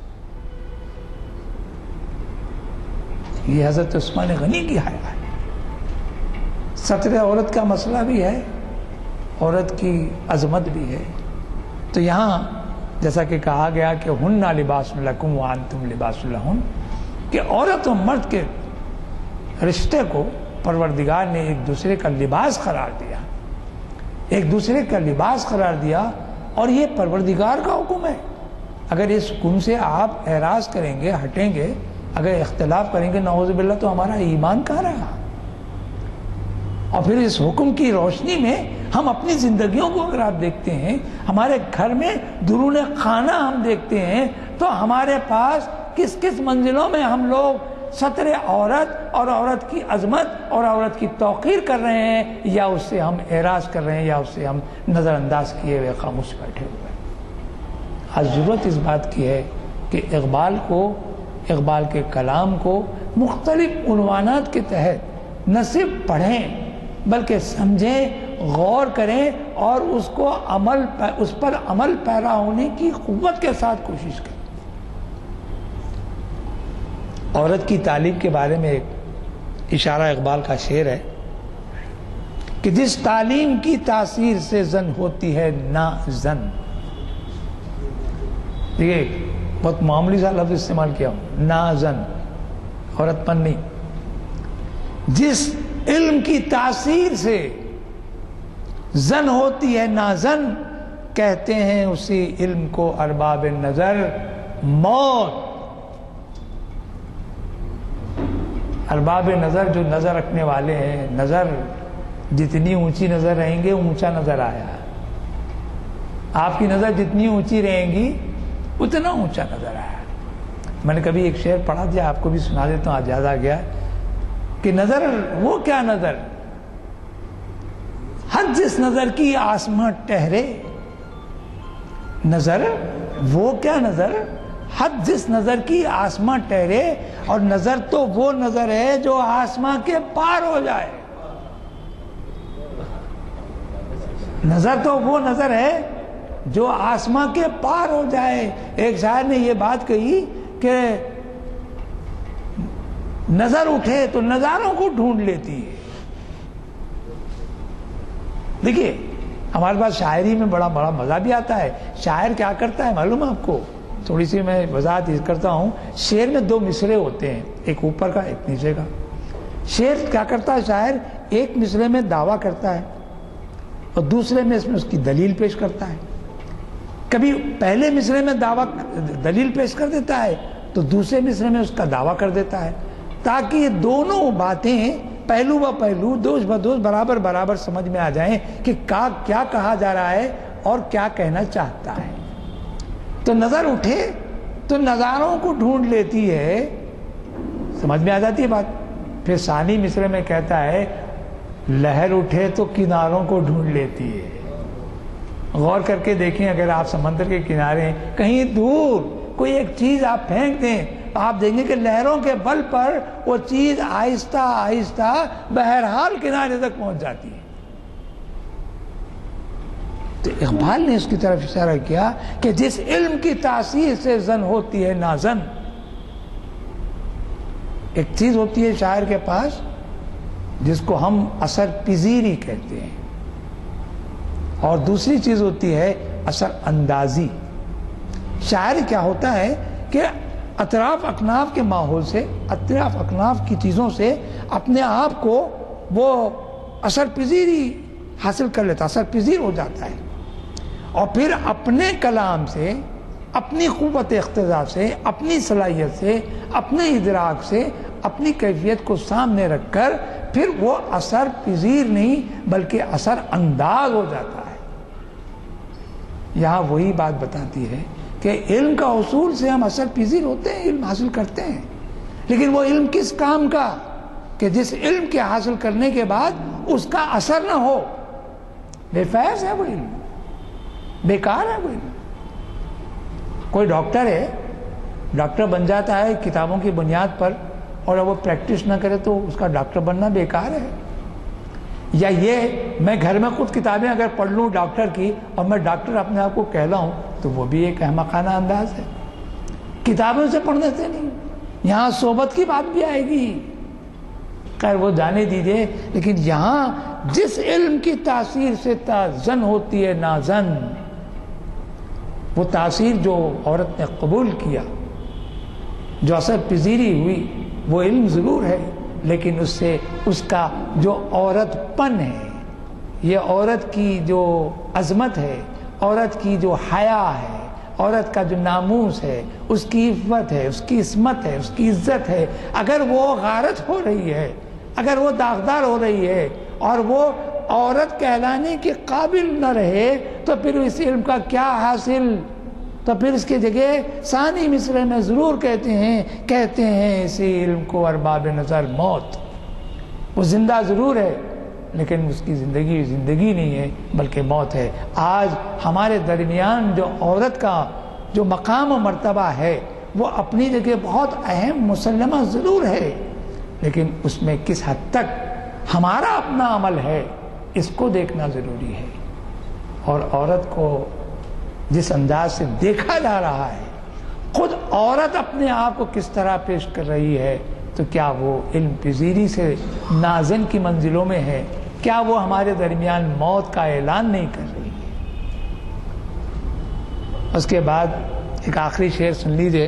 یہ حضرت عثمان غنی کی حیا ہے۔ ستر عورت کا مسئلہ بھی ہے، عورت کی عظمت بھی ہے، تو یہاں جیسا کہ کہا گیا کہ ہن لباس لکم وانتم لباس لہن، کہ عورت و مرد کے رشتے کو پروردگار نے ایک دوسرے کا لباس قرار دیا، ایک دوسرے کا لباس قرار دیا، اور یہ پروردگار کا حکم ہے۔ اگر اس حکم سے آپ اعراض کریں گے، ہٹیں گے، اگر اختلاف کریں گے، نعوذ باللہ، تو ہمارا ایمان کہاں رہا؟ اور پھر اس حکم کی روشنی میں ہم اپنی زندگیوں کو اگر آپ دیکھتے ہیں، ہمارے گھر میں درون خانہ ہم دیکھتے ہیں، تو ہمارے پاس کس کس منزلوں میں ہم لوگ ستر عورت اور عورت کی عظمت اور عورت کی توقیر کر رہے ہیں، یا اس سے ہم اعراض کر رہے ہیں، یا اس سے ہم نظر انداز کیے ہوئے خاموش بیٹھے ہوئے ہیں۔ آج ضرورت اس بات کی ہے کہ اقبال کو، اقبال کے کلام کو مختلف عنوانات کے تحت نہ صرف پڑھیں بلکہ سمجھیں، غور کریں، اور اس کو عمل اس پر عمل پیرا ہونے کی قوت کے ساتھ کوشش کریں۔ عورت کی تعلیم کے بارے میں ایک اشارہ اقبال کا شعر ہے کہ جس تعلیم کی تاثیر سے زن ہوتی ہے نا زن، دیکھیے بہت معمولی سا لفظ استعمال کیا ہوں، نا زن، عورت پن نہیں، جس علم کی تاثیر سے زن ہوتی ہے نازن، کہتے ہیں اسی علم کو ارباب نظر موت۔ ارباب نظر جو نظر رکھنے والے ہیں، نظر جتنی اونچی نظر رہیں گے اونچا نظر آیا، آپ کی نظر جتنی اونچی رہیں گی اتنا اونچا نظر آیا۔ میں نے کبھی ایک شعر پڑھا دیا، آپ کو بھی سنا دیتا ہوں، آج یاد آ گیا کہ نظر وہ کیا نظر، حد جس نظر کی آسماں ٹہرے، نظر وہ کیا نظر، حد جس نظر کی آسماں ٹہرے، اور نظر تو وہ نظر ہے جو آسماں کے پار ہو جائے، نظر تو وہ نظر ہے جو آسماں کے پار ہو جائے۔ ایک شاعر نے یہ بات کہی کہ نظر اٹھے تو نظاروں کو ڈھونڈ لیتی ہے۔ دیکھیے ہمارے پاس شاعری میں بڑا بڑا مزہ بھی آتا ہے۔ شاعر کیا کرتا ہے معلوم ہے آپ کو؟ تھوڑی سی میں وضاحت کرتا ہوں۔ شعر میں دو مصرے ہوتے ہیں، ایک اوپر کا ایک نیچے کا۔ شعر کیا کرتا ہے شاعر؟ ایک مصرے میں دعویٰ کرتا ہے اور دوسرے میں اس میں اس کی دلیل پیش کرتا ہے۔ کبھی پہلے مصرے میں دعویٰ دلیل پیش کر دیتا ہے تو دوسرے مصرے میں اس کا دعویٰ کر دیتا ہے، تاکہ یہ دونوں باتیں پہلو و پہلو دوش بدوش برابر برابر سمجھ میں آ جائیں کہ کیا کہا جا رہا ہے اور کیا کہنا چاہتا ہے۔ تو نظر اٹھے تو نظاروں کو ڈھونڈ لیتی ہے، سمجھ میں آ جاتی ہے بات۔ پھر ثانی مصرے میں کہتا ہے لہر اٹھے تو کناروں کو ڈھونڈ لیتی ہے۔ غور کر کے دیکھیں، اگر آپ سمندر کے کنارے کہیں دور کوئی ایک چیز آپ پھینک دیں، آپ دیکھیں گے کہ لہروں کے بل پر وہ چیز آہستہ آہستہ بہرحال کنارے تک پہنچ جاتی ہے۔ تو اقبال نے اس کی طرف اشارہ کیا کہ جس علم کی تاثیر سے زن ہوتی ہے نازن، ایک چیز ہوتی ہے شاعر کے پاس جس کو ہم اثر پذیری کہتے ہیں، اور دوسری چیز ہوتی ہے اثر اندازی۔ شاعر کیا ہوتا ہے کہ اطراف اکناف کے ماحول سے، اطراف اکناف کی چیزوں سے اپنے آپ کو وہ اثر پذیری حاصل کر لیتا، اثر پذیر ہو جاتا ہے، اور پھر اپنے کلام سے، اپنی قوت اقتضا سے، اپنی صلاحیت سے، اپنے ادراک سے، اپنی کیفیت کو سامنے رکھ کر پھر وہ اثر پذیر نہیں بلکہ اثر انداز ہو جاتا ہے۔ یہاں وہی بات بتاتی ہے کہ علم کا حصول سے ہم اثر پذیر ہوتے ہیں، علم حاصل کرتے ہیں، لیکن وہ علم کس کام کا کہ جس علم کے حاصل کرنے کے بعد اس کا اثر نہ ہو، بے فیض ہے وہ علم، بیکار ہے وہ علم۔ کوئی ڈاکٹر ہے، ڈاکٹر بن جاتا ہے کتابوں کی بنیاد پر، اور وہ پریکٹس نہ کرے تو اس کا ڈاکٹر بننا بیکار ہے۔ یا یہ میں گھر میں خود کتابیں اگر پڑھ لوں ڈاکٹر کی اور میں ڈاکٹر اپنے آپ کو کہلاؤں تو وہ بھی ایک احمقانہ انداز ہے، کتابوں سے پڑھنے سے نہیں، یہاں صحبت کی بات بھی آئے گی، خیر وہ جانے دیجیے، لیکن یہاں جس علم کی تاثیر سے تازن ہوتی ہے نازن، وہ تاثیر جو عورت نے قبول کیا، جو اثر پذیری ہوئی، وہ علم ضرور ہے، لیکن اس سے اس کا جو عورت پن ہے، یہ عورت کی جو عظمت ہے، عورت کی جو حیا ہے، عورت کا جو ناموس ہے، اس کی عفت ہے، اس کی عصمت ہے، اس کی عزت ہے، اگر وہ غارت ہو رہی ہے، اگر وہ داغدار ہو رہی ہے اور وہ عورت کہلانے کے قابل نہ رہے تو پھر اس علم کا کیا حاصل؟ تو پھر اس کی جگہ ثانی مصرع میں ضرور کہتے ہیں کہتے ہیں اسی علم کو ارباب نظر موت، وہ زندہ ضرور ہے لیکن اس کی زندگی زندگی نہیں ہے بلکہ موت ہے۔ آج ہمارے درمیان جو عورت کا جو مقام و مرتبہ ہے وہ اپنی جگہ بہت اہم مسلمہ ضرور ہے، لیکن اس میں کس حد تک ہمارا اپنا عمل ہے اس کو دیکھنا ضروری ہے۔ اور عورت کو جس انداز سے دیکھا جا رہا ہے، خود عورت اپنے آپ کو کس طرح پیش کر رہی ہے، تو کیا وہ علم پذیری سے نازن کی منزلوں میں ہے؟ کیا وہ ہمارے درمیان موت کا اعلان نہیں کر رہی ہے؟ اس کے بعد ایک آخری شعر سن لیجئے،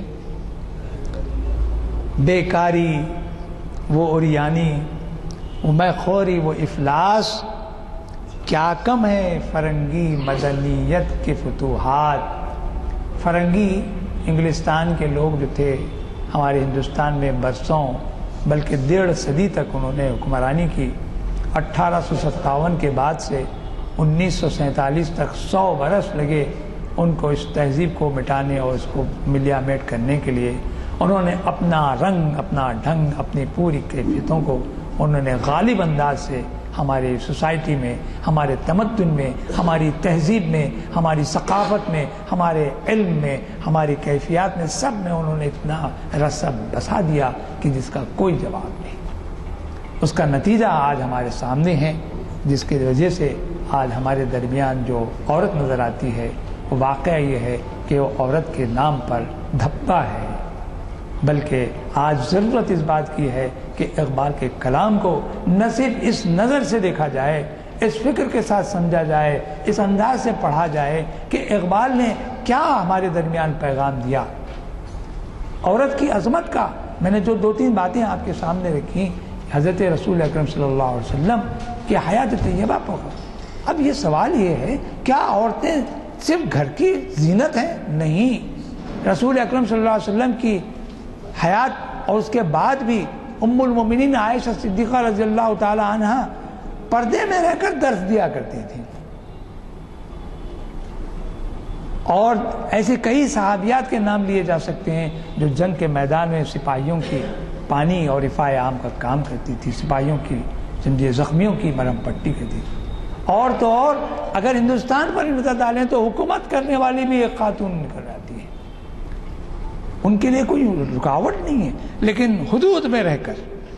بیکاری وہ اوریانی وہ میں خوری وہ افلاس، کیا کم ہے فرنگی مدنیت کے فتوحات۔ فرنگی انگلستان کے لوگ جو تھے ہمارے ہندوستان میں برسوں بلکہ ڈیڑھ صدی تک انہوں نے حکمرانی کی، اٹھارہ سو ستاون کے بعد سے انیس سو سینتالیس تک سو برس لگے ان کو اس تہذیب کو مٹانے اور اس کو ملیا میٹ کرنے کے لیے۔ انہوں نے اپنا رنگ، اپنا ڈھنگ، اپنی پوری کیفیتوں کو انہوں نے غالب انداز سے ہماری سوسائٹی میں، ہمارے تمدن میں، ہماری تہذیب میں، ہماری ثقافت میں، ہمارے علم میں، ہماری کیفیات میں، سب میں انہوں نے اتنا رسب بسا دیا کہ جس کا کوئی جواب نہیں۔ اس کا نتیجہ آج ہمارے سامنے ہے، جس کی وجہ سے آج ہمارے درمیان جو عورت نظر آتی ہے وہ واقعہ یہ ہے کہ وہ عورت کے نام پر دھبا ہے، بلکہ آج ضرورت اس بات کی ہے کہ اقبال کے کلام کو نہ صرف اس نظر سے دیکھا جائے، اس فکر کے ساتھ سمجھا جائے، اس انداز سے پڑھا جائے کہ اقبال نے کیا ہمارے درمیان پیغام دیا۔ عورت کی عظمت کا میں نے جو دو تین باتیں آپ کے سامنے رکھی، حضرت رسول اکرم صلی اللہ علیہ وسلم کی حیات طیبہ پر، اب یہ سوال یہ ہے کیا عورتیں صرف گھر کی زینت ہیں؟ نہیں، رسول اکرم صلی اللہ علیہ وسلم کی حیات اور اس کے بعد بھی ام المومنین عائشہ صدیقہ رضی اللہ تعالی عنہ پردے میں رہ کر درس دیا کرتی تھی، اور ایسے کئی صحابیات کے نام لیے جا سکتے ہیں جو جنگ کے میدان میں سپاہیوں کی پانی اور رفاع عام کا کام کرتی تھی، سپاہیوں کی جنگی زخمیوں کی مرہم پٹی کرتی تھی۔ اور تو اور اگر ہندوستان پر نظر ڈالیں تو حکومت کرنے والی بھی ایک خاتون نکل آتی ہے، ان کے لیے کوئی رکاوٹ نہیں ہے، لیکن حدود میں رہ کر،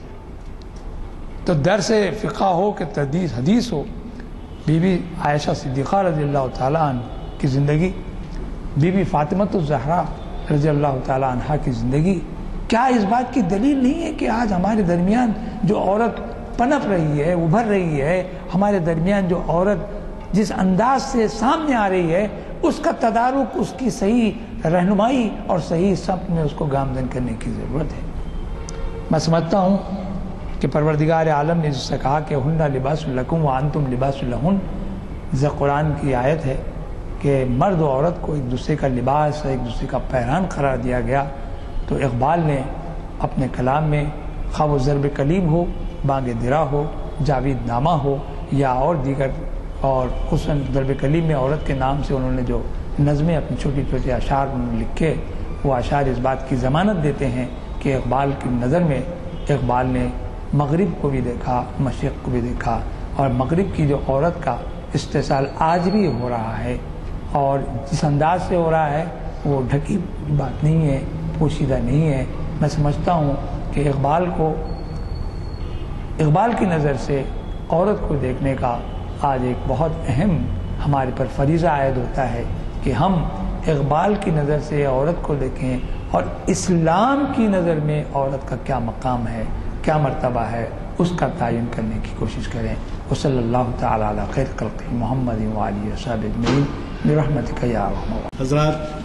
تو درس فقہ ہو کہ تحدیث حدیث ہو۔ بی بی عائشہ صدیقہ رضی اللہ تعالیٰ عنہ کی زندگی، بی بی فاطمۃ الزہرا رضی اللہ تعالیٰ عنہ کی زندگی، کیا اس بات کی دلیل نہیں ہے کہ آج ہمارے درمیان جو عورت پنپ رہی ہے، ابھر رہی ہے، ہمارے درمیان جو عورت جس انداز سے سامنے آ رہی ہے، اس کا تدارک، اس کی صحیح رہنمائی اور صحیح سمت میں اس کو گامزن کرنے کی ضرورت ہے۔ میں سمجھتا ہوں کہ پروردگار عالم نے جس سے کہا کہ ہن لباس لکم وانتم لباس لہن، یہ قرآن کی آیت ہے کہ مرد و عورت کو ایک دوسرے کا لباس، ایک دوسرے کا پیران قرار دیا گیا، تو اقبال نے اپنے کلام میں خواہ وہ ضرب کلیم ہو، بانگ درا ہو، جاوید نامہ ہو یا اور دیگر اور حسن ضرب کلیم میں عورت کے نام سے انہوں نے جو نظمیں اپنی چھوٹی چھوٹی اشعار انہوں نے لکھے، وہ اشعار اس بات کی ضمانت دیتے ہیں کہ اقبال کی نظر میں اقبال نے مغرب کو بھی دیکھا، مشرق کو بھی دیکھا، اور مغرب کی جو عورت کا استحصال آج بھی ہو رہا ہے، اور جس انداز سے ہو رہا ہے وہ ڈھکی بات نہیں ہے، پوشیدہ نہیں ہے۔ میں سمجھتا ہوں کہ اقبال کو اقبال کی نظر سے عورت کو دیکھنے کا آج ایک بہت اہم ہمارے پر فریضہ عائد ہوتا ہے کہ ہم اقبال کی نظر سے عورت کو دیکھیں، اور اسلام کی نظر میں عورت کا کیا مقام ہے، کیا مرتبہ ہے، اس کا تعین کرنے کی کوشش کریں۔ وصلی اللہ تعالی علی خیر خلق محمد وآلہ وصحبہ اجمعین برحمتک یا ارحم الراحمین۔ حضرات،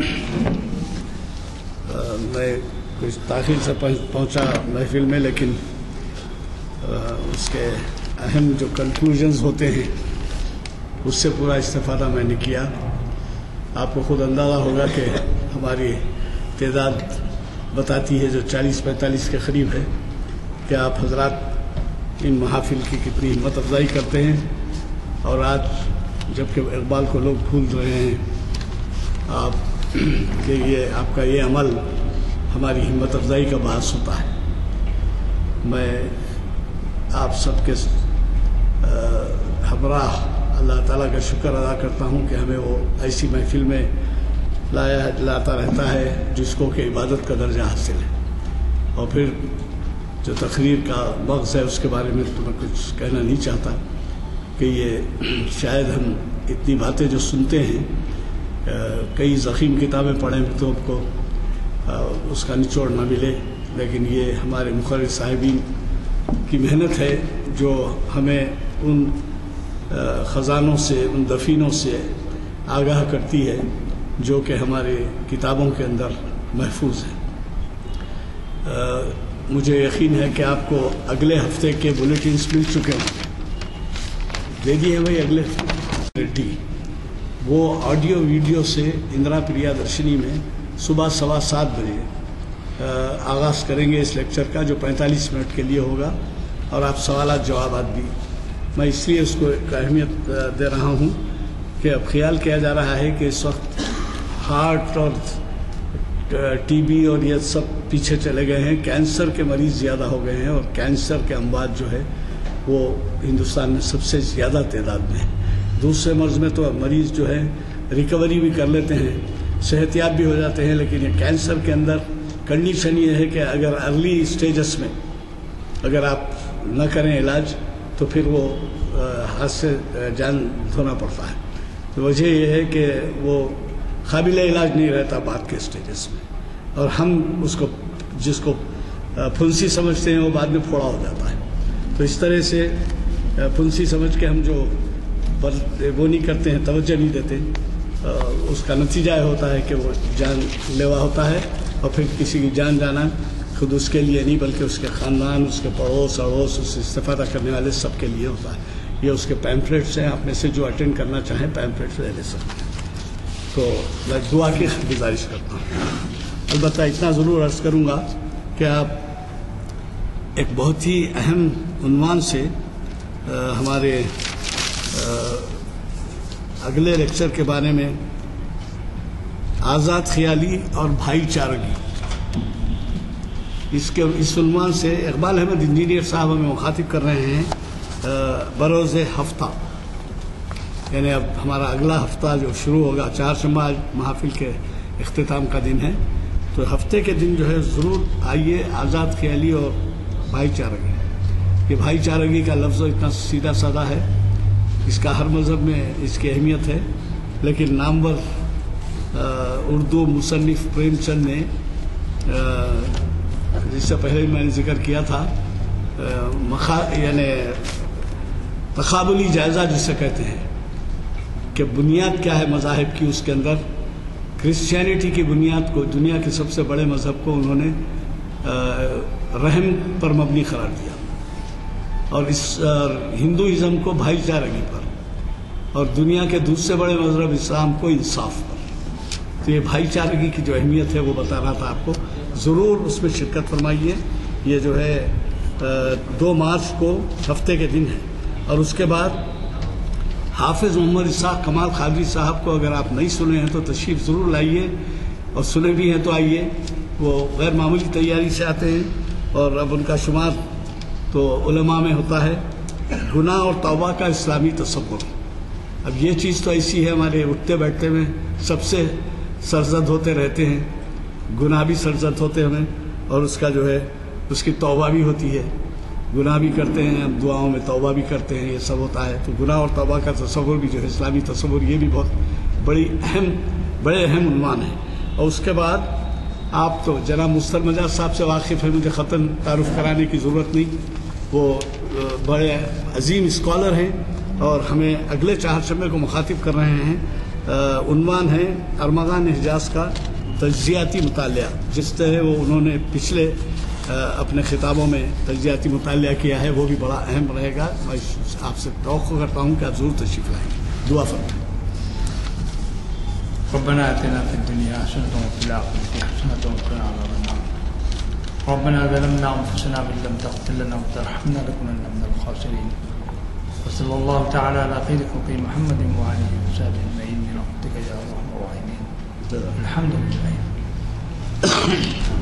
میں کچھ تاخیر سے پہنچا محفل میں، لیکن اس کے اہم جو کنکلوژنز ہوتے ہیں اس سے پورا استفادہ میں نے کیا۔ آپ کو خود اندازہ ہوگا کہ ہماری تعداد بتاتی ہے جو چالیس پینتالیس کے قریب ہے، کہ آپ حضرات ان محافل کی کتنی ہمت افزائی کرتے ہیں، اور آج جب کہ اقبال کو لوگ بھول رہے ہیں، آپ کہ یہ آپ کا یہ عمل ہماری ہمت افزائی کا باعث ہوتا ہے۔ میں آپ سب کے ہمراہ اللہ تعالیٰ کا شکر ادا کرتا ہوں کہ ہمیں وہ ایسی محفل میں لایا لاتا رہتا ہے جس کو کہ عبادت کا درجہ حاصل ہے۔ اور پھر جو تقریر کا مغز ہے اس کے بارے میں تو میں کچھ کہنا نہیں چاہتا، کہ یہ شاید ہم اتنی باتیں جو سنتے ہیں، کئی ضخیم کتابیں پڑھیں تو ہم کو اس کا نچوڑ نہ ملے، لیکن یہ ہمارے مقرر صاحبین کی محنت ہے جو ہمیں ان خزانوں سے، ان دفینوں سے آگاہ کرتی ہے جو کہ ہمارے کتابوں کے اندر محفوظ ہیں۔ مجھے یقین ہے کہ آپ کو اگلے ہفتے کے بلیٹنز مل چکے ہیں، دے دیے بھائی اگلے ریڈی۔ وہ آڈیو ویڈیو سے اندرا پریا درشنی میں صبح سوا سات بجے آغاز کریں گے اس لیکچر کا، جو پینتالیس منٹ کے لیے ہوگا، اور آپ سوالات جوابات بھی۔ میں اس لیے اس کو ایک اہمیت دے رہا ہوں کہ اب خیال کیا جا رہا ہے کہ اس وقت ہارٹ اور ٹی بی اور یہ سب پیچھے چلے گئے ہیں، کینسر کے مریض زیادہ ہو گئے ہیں، اور کینسر کے اموات جو ہے وہ ہندوستان میں سب سے زیادہ تعداد میں ہے۔ دوسرے مرض میں تو مریض جو ہے ریکوری بھی کر لیتے ہیں، صحت یاب بھی ہو جاتے ہیں، لیکن یہ کینسر کے اندر کنڈیشن یہ ہے کہ اگر ارلی اسٹیجز میں اگر آپ نہ کریں علاج تو پھر وہ ہاتھ سے جان دھونا پڑتا ہے۔ تو وجہ یہ ہے کہ وہ قابل علاج نہیں رہتا بعد کے اسٹیجز میں، اور ہم اس کو جس کو پھنسی سمجھتے ہیں وہ بعد میں پھوڑا ہو جاتا ہے۔ تو اس طرح سے پھنسی سمجھ کے ہم جو وہ نہیں کرتے ہیں، توجہ نہیں دیتے، اس کا نتیجہ یہ ہوتا ہے کہ وہ جان لیوا ہوتا ہے، اور پھر کسی کی جان جانا خود اس کے لیے نہیں بلکہ اس کے خاندان، اس کے پڑوس اڑوس، اس سے استفادہ کرنے والے سب کے لیے ہوتا ہے۔ یہ اس کے پیمفلیٹس ہیں، آپ میں سے جو اٹینڈ کرنا چاہیں پیمفلیٹس لے لے سکتے ہیں۔ تو میں دعا کی گزارش کرتا ہوں۔ البتہ اتنا ضرور عرض کروں گا کہ آپ ایک بہت ہی اہم عنوان سے ہمارے اگلے لیکچر کے بارے میں آزاد خیالی اور بھائی چارگی، اس کے اس عنوان سے اقبال احمد انجینئر صاحب ہمیں مخاطب کر رہے ہیں بروز ہفتہ، یعنی اب ہمارا اگلا ہفتہ جو شروع ہوگا، چار شنبہ محافل کے اختتام کا دن ہے، تو ہفتے کے دن جو ہے ضرور آئیے آزاد خیالی اور بھائی چارگی۔ یہ بھائی چارگی کا لفظ اتنا سیدھا سادہ ہے، اس کا ہر مذہب میں اس کی اہمیت ہے، لیکن نامور اردو مصنف پریم چند نے، جس سے پہلے میں نے ذکر کیا تھا، یعنی تقابلی جائزہ جسے کہتے ہیں کہ بنیاد کیا ہے مذاہب کی، اس کے اندر کرسچینٹی کی بنیاد کو، دنیا کے سب سے بڑے مذہب کو انہوں نے رحم پر مبنی قرار دیا، اور اس ہندوازم کو بھائی چارگی پر، اور دنیا کے دوسرے بڑے مذہب اسلام کو انصاف پر۔ تو یہ بھائی چارگی کی جو اہمیت ہے وہ بتا رہا تھا آپ کو، ضرور اس میں شرکت فرمائیے۔ یہ جو ہے دو مارچ کو ہفتے کے دن ہے، اور اس کے بعد حافظ محمد اسحاق کمال قادری صاحب کو اگر آپ نہیں سنے ہیں تو تشریف ضرور لائیے، اور سنے بھی ہیں تو آئیے. وہ غیر معمولی تیاری سے آتے ہیں اور اب ان کا شمار تو علماء میں ہوتا ہے. گناہ اور توبہ کا اسلامی تصور. اب یہ چیز تو ایسی ہے ہمارے اٹھتے بیٹھتے میں سب سے سرزد ہوتے رہتے ہیں. گناہ بھی سرزد ہوتے ہمیں، اور اس کا جو ہے اس کی توبہ بھی ہوتی ہے. گناہ بھی کرتے ہیں ہم، دعاؤں میں توبہ بھی کرتے ہیں، یہ سب ہوتا ہے. تو گناہ اور توبہ کا تصور بھی جو ہے اسلامی تصور، یہ بھی بہت بڑی اہم بڑے اہم عنوان ہے. اور اس کے بعد آپ تو جناب مستر مجاز صاحب سے واقف ہیں، مجھے خطاً تعارف کرانے کی ضرورت نہیں. وہ بڑے عظیم اسکالر ہیں اور ہمیں اگلے چہارشنبے کو مخاطب کر رہے ہیں. عنوان ہے ارمغان حجاز کا تجزیاتی مطالعہ. جس طرح وہ انہوں نے پچھلے اپنے خطابوں میں تجزیاتی مطالعہ کیا ہے، وہ بھی بڑا اہم رہے گا. میں آپ سے توقع کرتا ہوں کہ آپ ضرور تشریف لائیں. دعا فرمائیں. ربنا آتنا في الدنيا حسنة وفي الآخرة حسنة وقنا عذاب النار. ربنا ظلمنا أنفسنا وإن لم تغفر لنا وترحمنا لنكونن من الخاسرين. وصلى الله تعالى على خير خلق محمد وآله وصحبه أجمعين برحمتك يا أرحم الراحمين. الحمد لله.